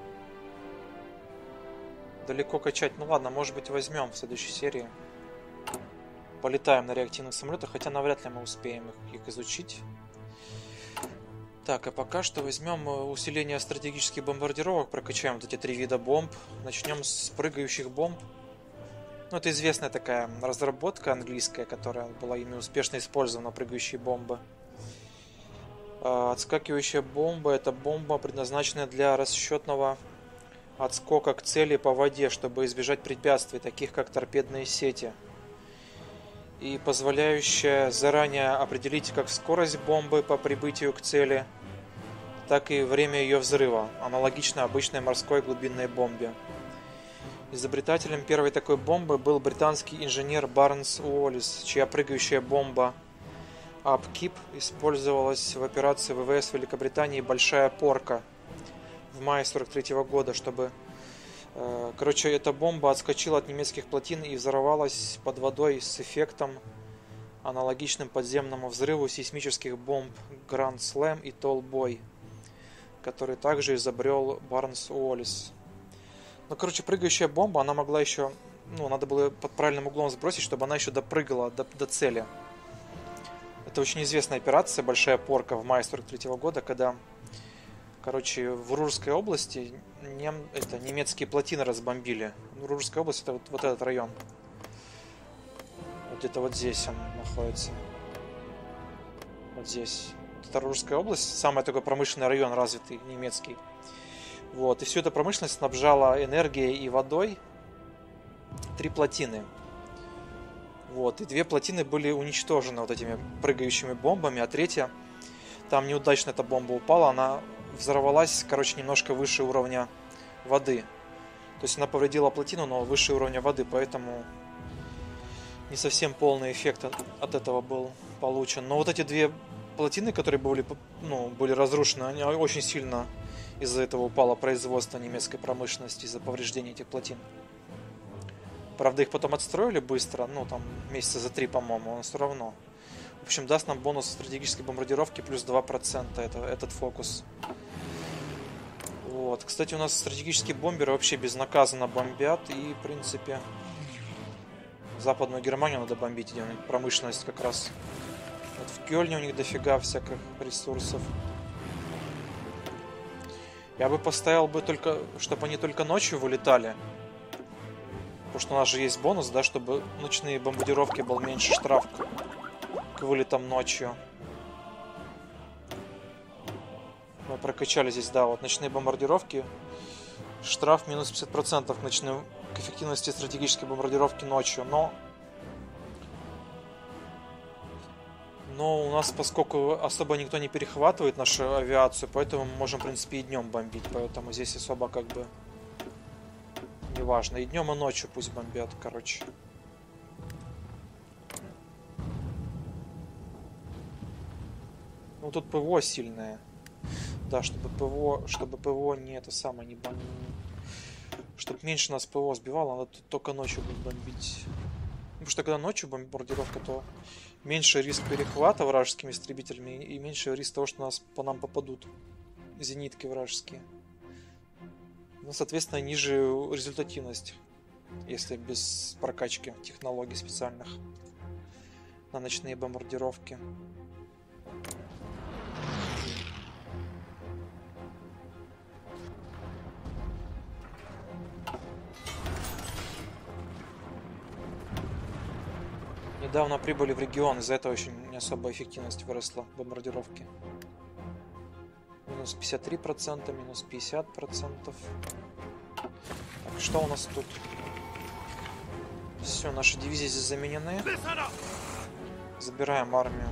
Далеко качать. Ну ладно, может быть, возьмем в следующей серии. Полетаем на реактивных самолетах, хотя навряд ли мы успеем их, их изучить. Так, а пока что возьмем усиление стратегических бомбардировок, прокачаем вот эти три вида бомб. Начнем с прыгающих бомб. Ну, это известная такая разработка английская, которая была ими успешно использована, прыгающие бомбы. Отскакивающая бомба — это бомба, предназначенная для расчетного отскока к цели по воде, чтобы избежать препятствий, таких как торпедные сети. И позволяющая заранее определить как скорость бомбы по прибытию к цели, так и время ее взрыва, аналогично обычной морской глубинной бомбе. Изобретателем первой такой бомбы был британский инженер Барнс Уоллис, чья прыгающая бомба Upkeep использовалась в операции ВВС Великобритании «Большая порка» в мае сорок третьего года, чтобы... Короче, эта бомба отскочила от немецких плотин и взорвалась под водой с эффектом, аналогичным подземному взрыву сейсмических бомб Grand Slam и Tall Boy, который также изобрел Барнс Уоллис. Ну, короче, прыгающая бомба, она могла еще... Ну, надо было под правильным углом сбросить, чтобы она еще допрыгала до, до цели. Это очень известная операция «Большая порка» в мае сорок третьего года, когда... Короче, в Рурской области нем, это, немецкие плотины разбомбили. Рурская область — это вот, вот этот район. Вот где-то вот здесь он находится. Вот здесь. Это Рурская область, самый такой промышленный район развитый, немецкий. Вот. И всю эту промышленность снабжала энергией и водой три плотины. Вот. И две плотины были уничтожены вот этими прыгающими бомбами, а третья, там неудачно эта бомба упала, она взорвалась, короче, немножко выше уровня воды. То есть она повредила плотину, но выше уровня воды, поэтому не совсем полный эффект от этого был получен. Но вот эти две плотины, которые были, ну, были разрушены, они очень сильно из-за этого упало производство немецкой промышленности, из-за повреждения этих плотин. Правда, их потом отстроили быстро, ну, там, месяца за три, по-моему, но все равно. В общем, даст нам бонус стратегической бомбардировки плюс два процента это, этот фокус. Вот. Кстати, у нас стратегические бомберы вообще безнаказанно бомбят. И, в принципе, Западную Германию надо бомбить, где у них промышленность как раз. Вот в Кёльне у них дофига всяких ресурсов. Я бы поставил бы только, чтобы они только ночью вылетали. Потому что у нас же есть бонус, да, чтобы ночные бомбардировки был меньше штраф к вылетам ночью. Мы прокачали здесь, да, вот ночные бомбардировки. Штраф минус пятьдесят процентов к, ночным, к эффективности стратегической бомбардировки ночью. Но, но у нас, поскольку особо никто не перехватывает нашу авиацию, поэтому мы можем, в принципе, и днем бомбить. Поэтому здесь особо как бы не важно. И днем, и ночью пусть бомбят, короче. Ну тут ПВО сильное. Да, чтобы ПВО, чтобы ПВО не это самое, не бомб... Чтобы меньше нас ПВО сбивало, надо только ночью будет бомбить. Потому что когда ночью бомбардировка, то меньше риск перехвата вражескими истребителями и меньше риск того, что нас по нам попадут зенитки вражеские. Ну, соответственно, ниже результативность, если без прокачки технологий специальных на ночные бомбардировки. Недавно прибыли в регион, из-за этого очень не особая эффективность выросла бомбардировки. Минус пятьдесят три процента, минус пятьдесят процентов. Так, что у нас тут? Все, наши дивизии здесь заменены. Забираем армию.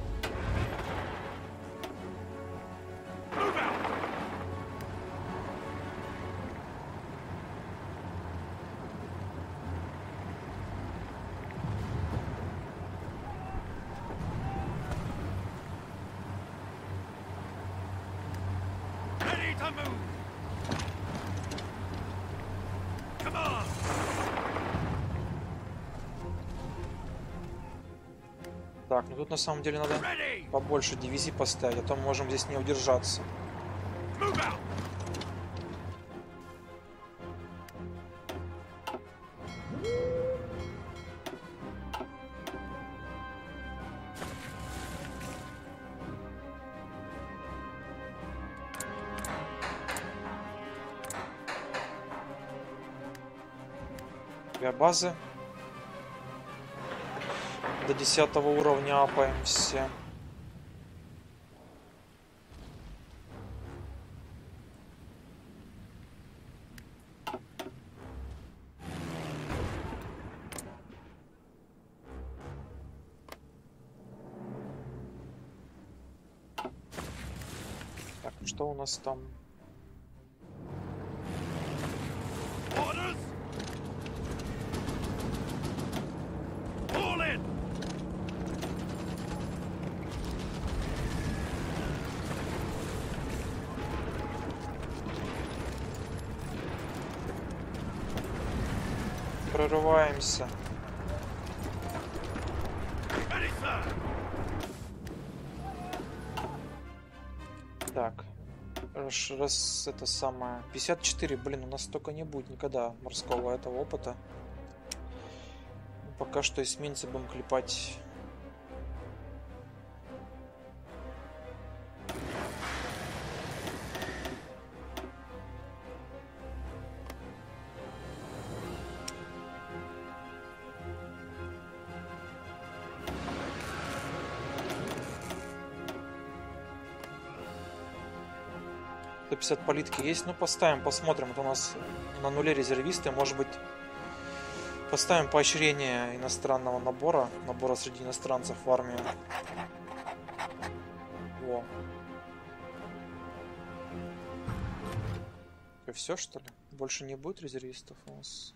the move. Come on. Так, ну тут на самом деле надо Ready. побольше дивизий поставить, а то мы можем здесь не удержаться. Move out. Базы до десятого уровня апаем все. Так, что у нас там? Orders. All in. Прорываемся. Ready, sir. Так, раз, раз это самое пятьдесят четыре, блин, у нас столько не будет никогда морского этого опыта. Пока что эсминцы будем клепать. сто пятьдесят политики есть, ну поставим, посмотрим. Это у нас на нуле резервисты, может быть поставим поощрение иностранного набора, набора среди иностранцев в армию. Во. И все, что ли? Больше не будет резервистов у нас?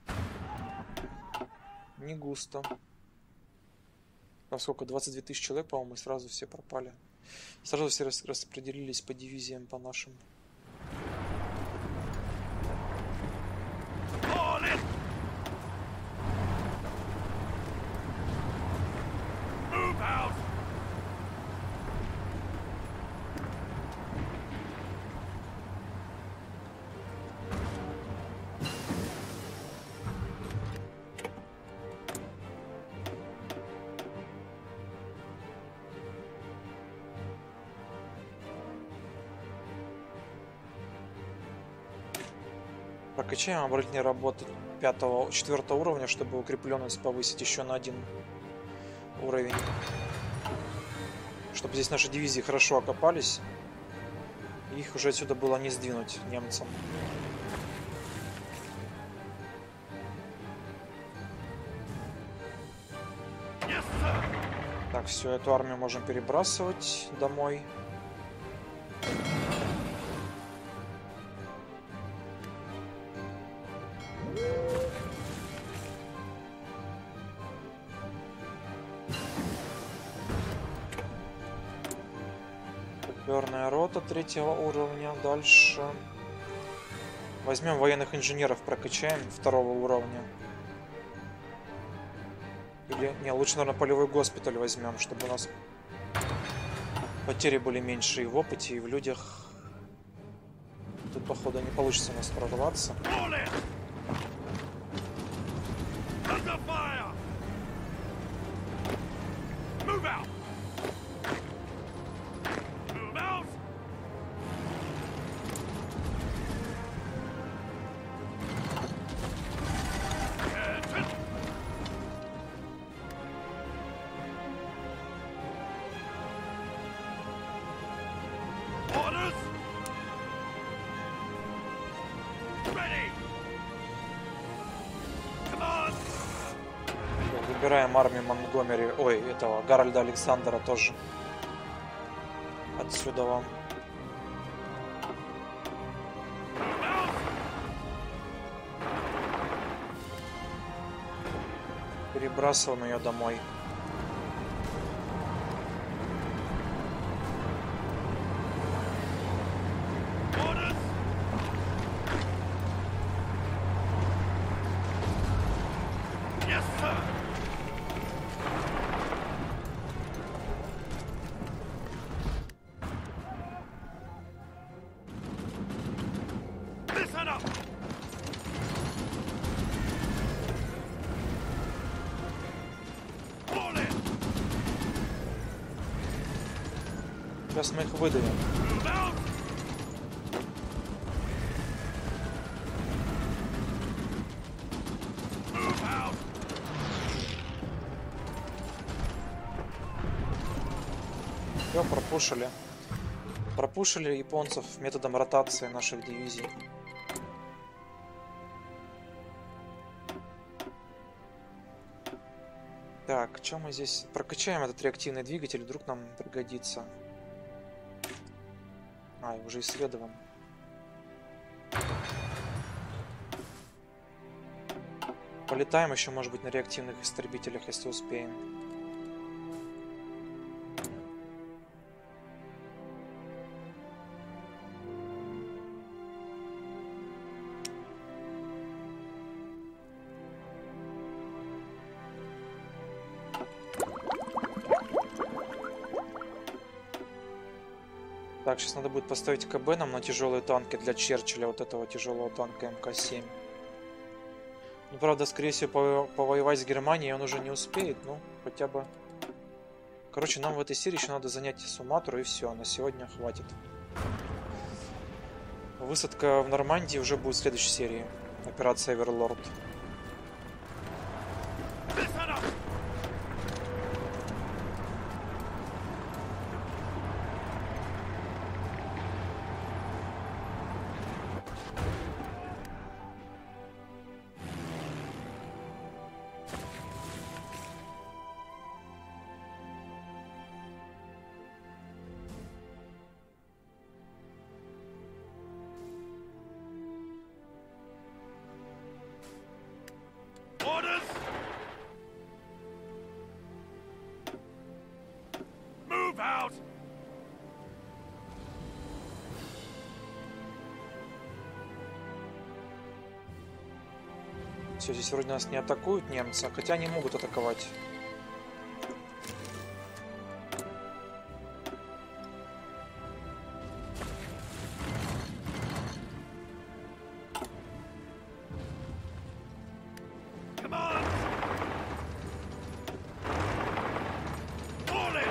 Не густо. А сколько? двадцать две тысячи человек, по-моему, и сразу все пропали. Сразу все рас распределились по дивизиям, по нашим. Прокачаем оборонительные работы пятого, четвёртого уровня, чтобы укрепленность повысить еще на один уровень. Чтобы здесь наши дивизии хорошо окопались. И их уже отсюда было не сдвинуть немцам. Yes, sir. Так, все, эту армию можем перебрасывать домой. Саперная рота третьего уровня. Дальше возьмем военных инженеров, прокачаем второго уровня. Или, не, лучше, наверное, полевой госпиталь возьмем, чтобы у нас потери были меньше и в опыте, и в людях. Тут, походу, не получится у нас прорваться. Выбираем армию Монгомери, ой, этого Гарольда Александра тоже. Отсюда вам. Перебрасываем ее домой. Orders! Сейчас мы их выдавим. Move out! Move out! Все, пропушили. Пропушили японцев методом ротации наших дивизий. Так, что мы здесь? Прокачаем этот реактивный двигатель, вдруг нам пригодится. А, уже исследован. Полетаем еще, может быть, на реактивных истребителях, если успеем. Так, сейчас надо будет поставить КБ нам на тяжелые танки для Черчилля, вот этого тяжелого танка эм ка семь. Ну, правда, скорее всего, повоевать с Германией он уже не успеет, ну, хотя бы... Короче, нам в этой серии еще надо занять Суматру, и все, на сегодня хватит. Высадка в Нормандии уже будет в следующей серии. Операция Эверлорд. Orders! Move out! Все, здесь вроде нас не атакуют немцы, хотя они могут атаковать. Come on! Fall in!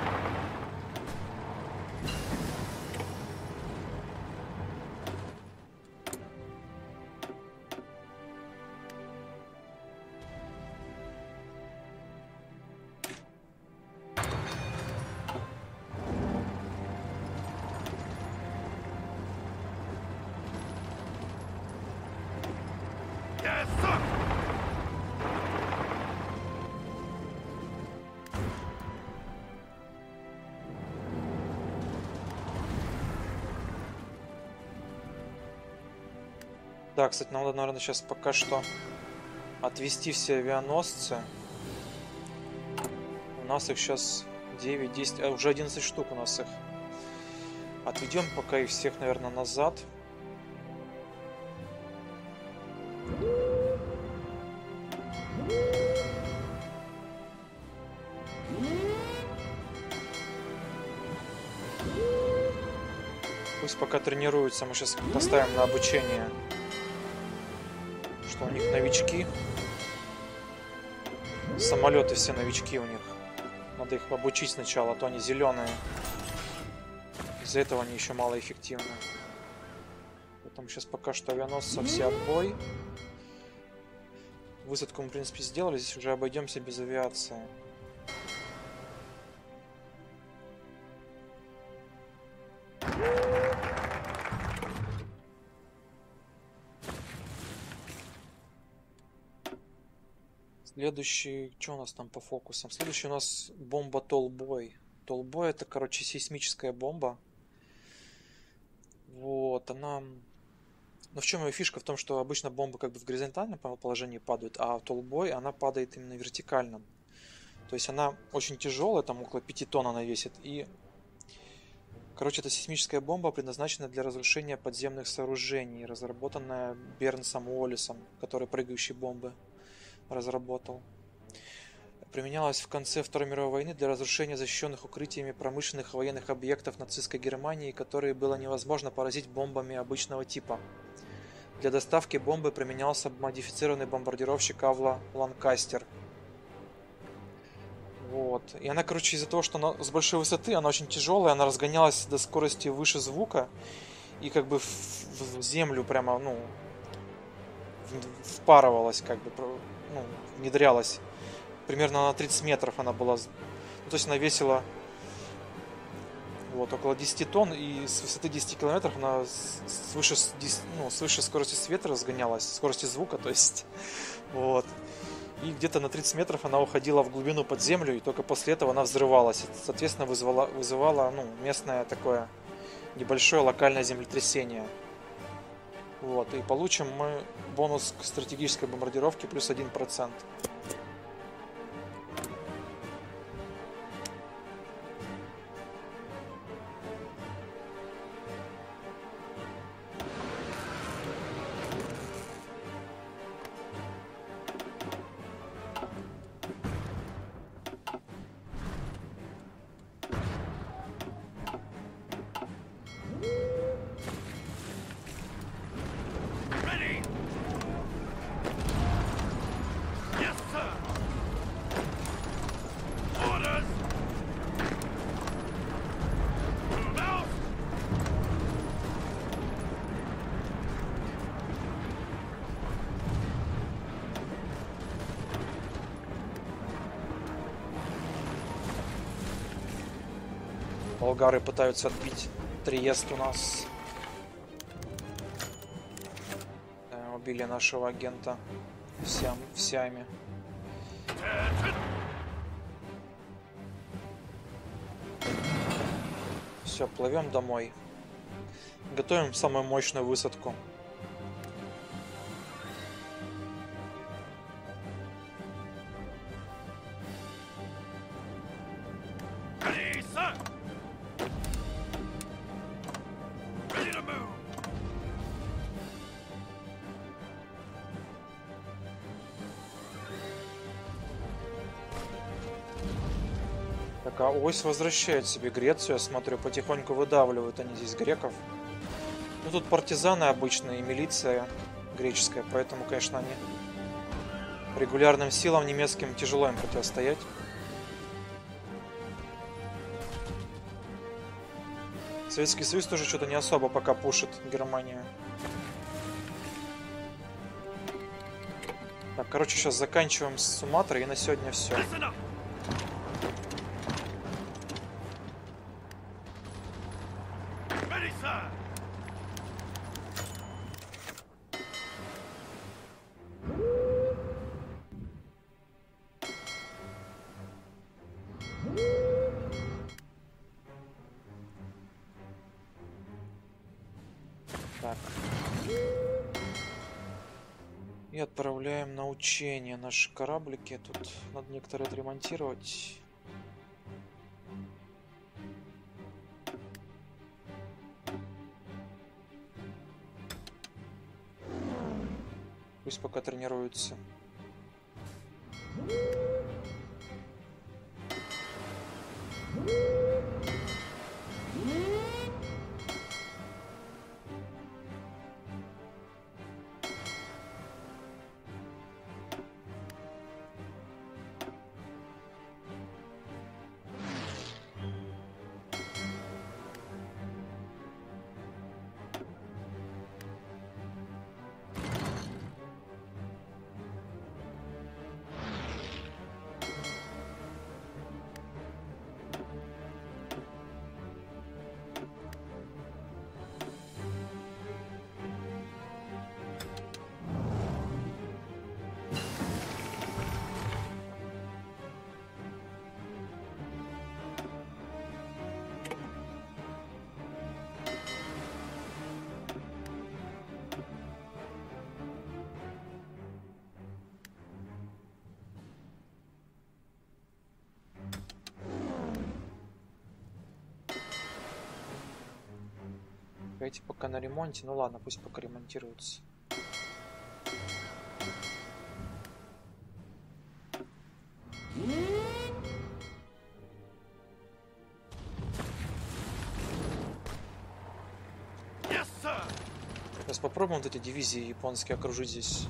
Yes, sir! Да, кстати, нам надо, наверное, сейчас пока что отвести все авианосцы. У нас их сейчас девять, десять, а уже одиннадцать штук у нас их. Отведем пока их всех, наверное, назад. Пусть пока тренируются, мы сейчас поставим на обучение. Что у них новички. Самолеты все новички у них. Надо их обучить сначала, а то они зеленые. Из-за этого они еще малоэффективны. Поэтому сейчас пока что авианосцы все отбой. Высадку мы, в принципе, сделали. Здесь уже обойдемся без авиации. Следующий, что у нас там по фокусам? Следующий у нас бомба Толбой. Толбой это, короче, сейсмическая бомба. Вот, она... Но в чем ее фишка? В том, что обычно бомбы как бы в горизонтальном положении падают, а в Толбой она падает именно в вертикальном. То есть она очень тяжелая, там около пяти тонн она весит. И, короче, это сейсмическая бомба, предназначена для разрушения подземных сооружений, разработанная Бернсом Уоллесом, который прыгающие бомбы разработал. Применялась в конце Второй мировой войны для разрушения защищенных укрытиями промышленных и военных объектов нацистской Германии, которые было невозможно поразить бомбами обычного типа. Для доставки бомбы применялся модифицированный бомбардировщик Авла Ланкастер. Вот. И она, короче, из-за того, что она с большой высоты, она очень тяжелая, она разгонялась до скорости выше звука и как бы в, в землю прямо, ну, в- впарывалась, как бы, про- ну, внедрялась. Примерно на тридцать метров она была. с- Ну, то есть она весила вот около десяти тонн, и с высоты десяти километров она с- свыше, с дес- ну, свыше скорости света разгонялась, скорости звука, то есть. Вот. И где-то на тридцать метров она уходила в глубину под землю, и только после этого она взрывалась. И, соответственно, вызывала, вызывала ну, местное такое небольшое локальное землетрясение. Вот. И получим мы бонус к стратегической бомбардировке плюс один процент. Ready! Yes, sir! Orders! Move out! Болгары пытаются отбить Триест у нас. Э, Убили нашего агента всем, всеми. Все, плывем домой. Готовим самую мощную высадку. Ready, sir! Ready to move! Так, а ось возвращает себе Грецию, я смотрю, потихоньку выдавливают они здесь греков. Ну тут партизаны обычные и милиция греческая, поэтому, конечно, они регулярным силам немецким тяжело им противостоять. Советский Союз тоже что-то не особо пока пушит Германию. Так, короче, сейчас заканчиваем с Суматрой, и на сегодня все. Listen up! Ready, sir! Так. И отправляем на учение наши кораблики. Тут надо некоторые отремонтировать. Пусть пока тренируются. Эти пока на ремонте. Ну ладно, пусть пока ремонтируются. Yes, sir! Сейчас попробуем вот эти дивизии японские окружить здесь.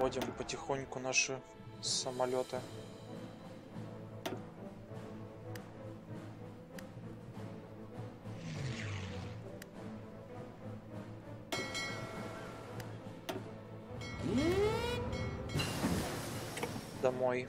Вводим потихоньку наши самолеты. Домой.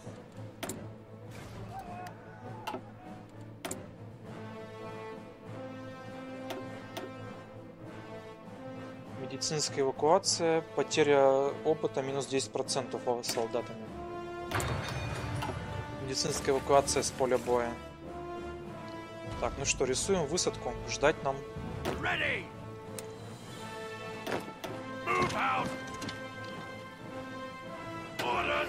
Медицинская эвакуация. Потеря опыта минус десять процентов солдатами. Медицинская эвакуация с поля боя. Так, ну что, рисуем высадку. Ждать нам. Ready! Move out! Orders!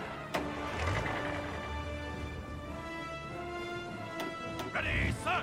Ready, sir!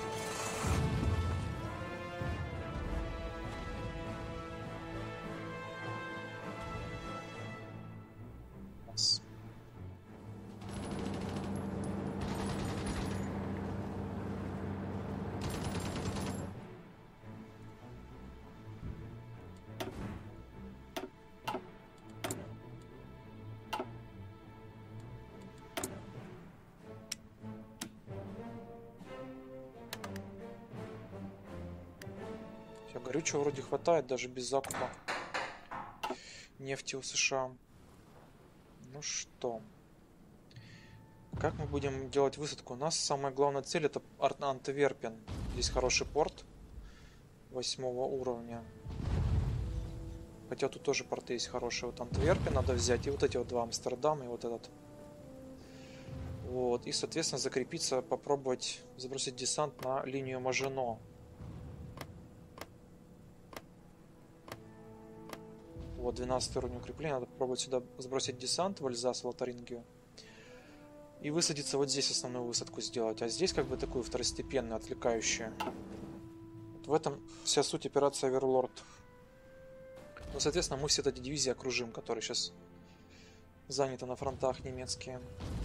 Горючего вроде хватает, даже без закупа нефти у США. Ну что, как мы будем делать высадку? У нас самая главная цель — это Антверпен. Здесь хороший порт восьмого уровня. Хотя тут тоже порты есть хорошие. Вот Антверпен надо взять, и вот эти вот два Амстердама, и вот этот. Вот, и соответственно закрепиться, попробовать забросить десант на линию Мажино. Вот, двенадцатый уровень укрепления. Надо попробовать сюда сбросить десант в Альзас, Лотарингию. И высадиться вот здесь, основную высадку сделать. А здесь как бы такую второстепенную, отвлекающую. Вот в этом вся суть операции Оверлорд. Ну, соответственно, мы все эти дивизии окружим, которые сейчас заняты на фронтах немецкие.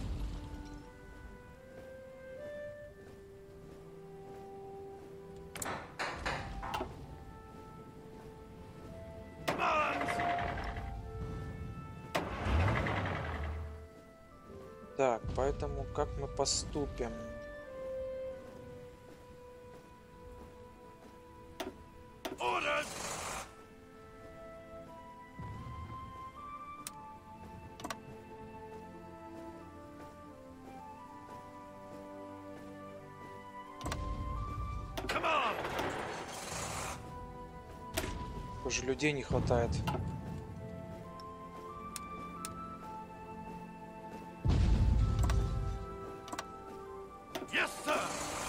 Так, поэтому как мы поступим? Orders! Come on! Уже людей не хватает. Yes, sir!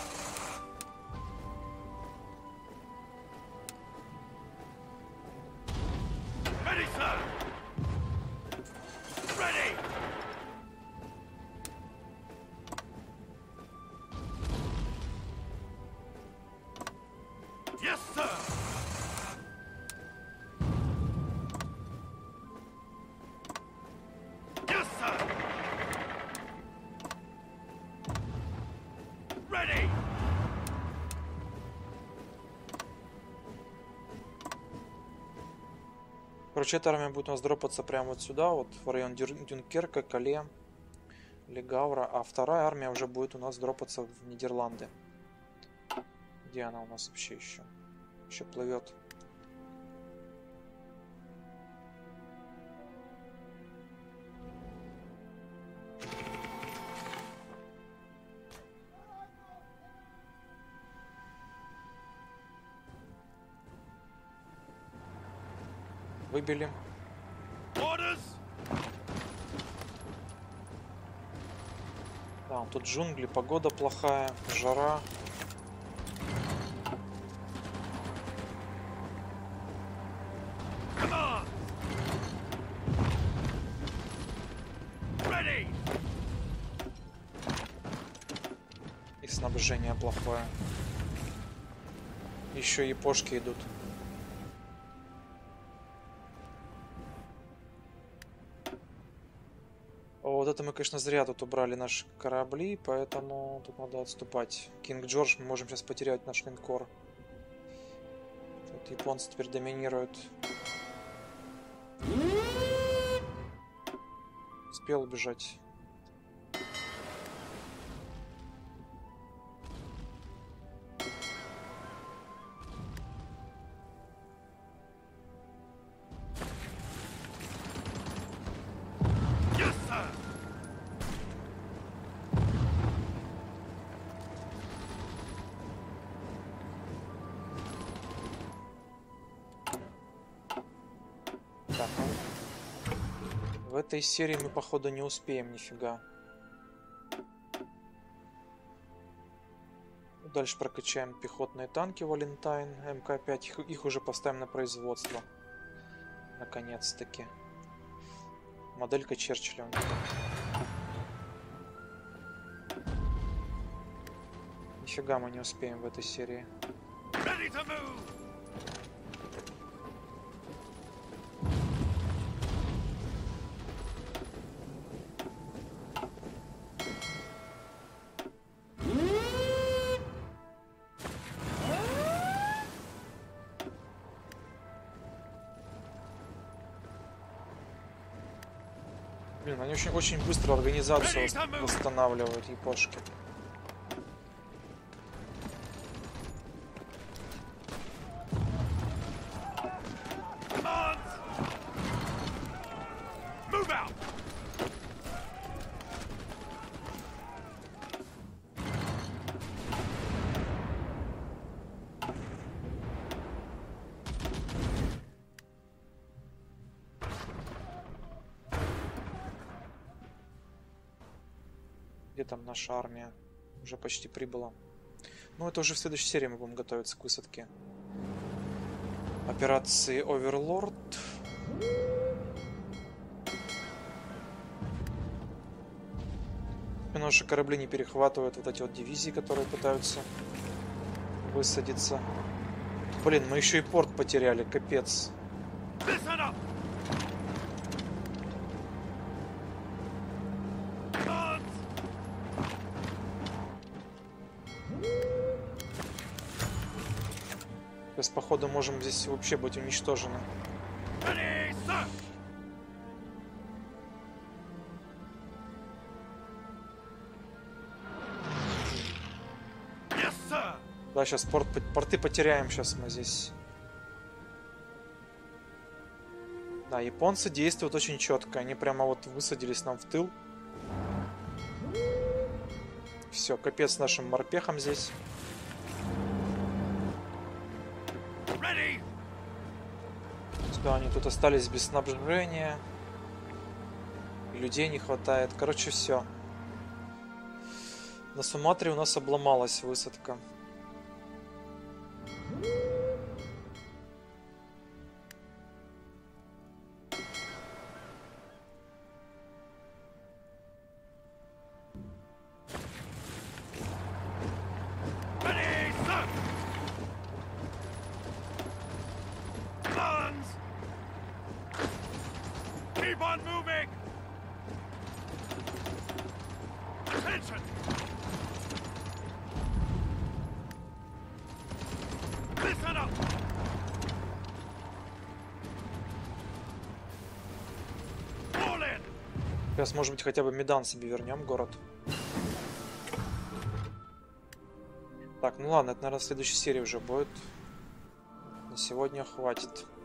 Ready, sir! Ready! Yes, sir! Yes, sir! Ready! Короче, эта армия будет у нас дропаться прямо вот сюда, вот в район Дюр- Дюнкерка, Кале, Легавра, а вторая армия уже будет у нас дропаться в Нидерланды. Где она у нас вообще еще? Еще плывет. Выбили. Orders! Да, тут джунгли, погода плохая, жара. Come on! Ready! И снабжение плохое. Еще япошки идут. Вот это мы, конечно, зря тут убрали наши корабли, поэтому тут надо отступать. Кинг Джордж, мы можем сейчас потерять наш линкор. Тут японцы теперь доминируют. успел убежать. Yes, sir. Так, ну, в этой серии мы, походу, не успеем нифига. Дальше прокачаем пехотные танки Валентайн, эм ка пять. Их, их уже поставим на производство. Наконец-таки. Моделька Черчилля. Нифига мы не успеем в этой серии. Ready to move. Блин, они очень, очень быстро организацию восстанавливают, япошки. Commands. Move out. Где там наша армия? Уже почти прибыла. Ну, это уже в следующей серии мы будем готовиться к высадке. Операции Оверлорд. Наши корабли не перехватывают вот эти вот дивизии, которые пытаются высадиться. Блин, мы еще и порт потеряли, капец. Listen up. Commands. Сейчас, походу, можем здесь вообще быть уничтожены. Ready, sir. Yes, sir. Да, сейчас порт, порты потеряем, сейчас мы здесь. Да, японцы действуют очень четко. Они прямо вот высадились нам в тыл. Все, капец нашим морпехам здесь. Ready. Да, они тут остались без снабжения. И людей не хватает. Короче, все. На Суматре у нас обломалась высадка. Ready, sir. Commands. Keep on moving. Attention. Listen up. Fall in. Сейчас, может быть, хотя бы Медан себе вернем, город. Так, ну ладно, это, наверное, в следующей серии уже будет. На сегодня хватит.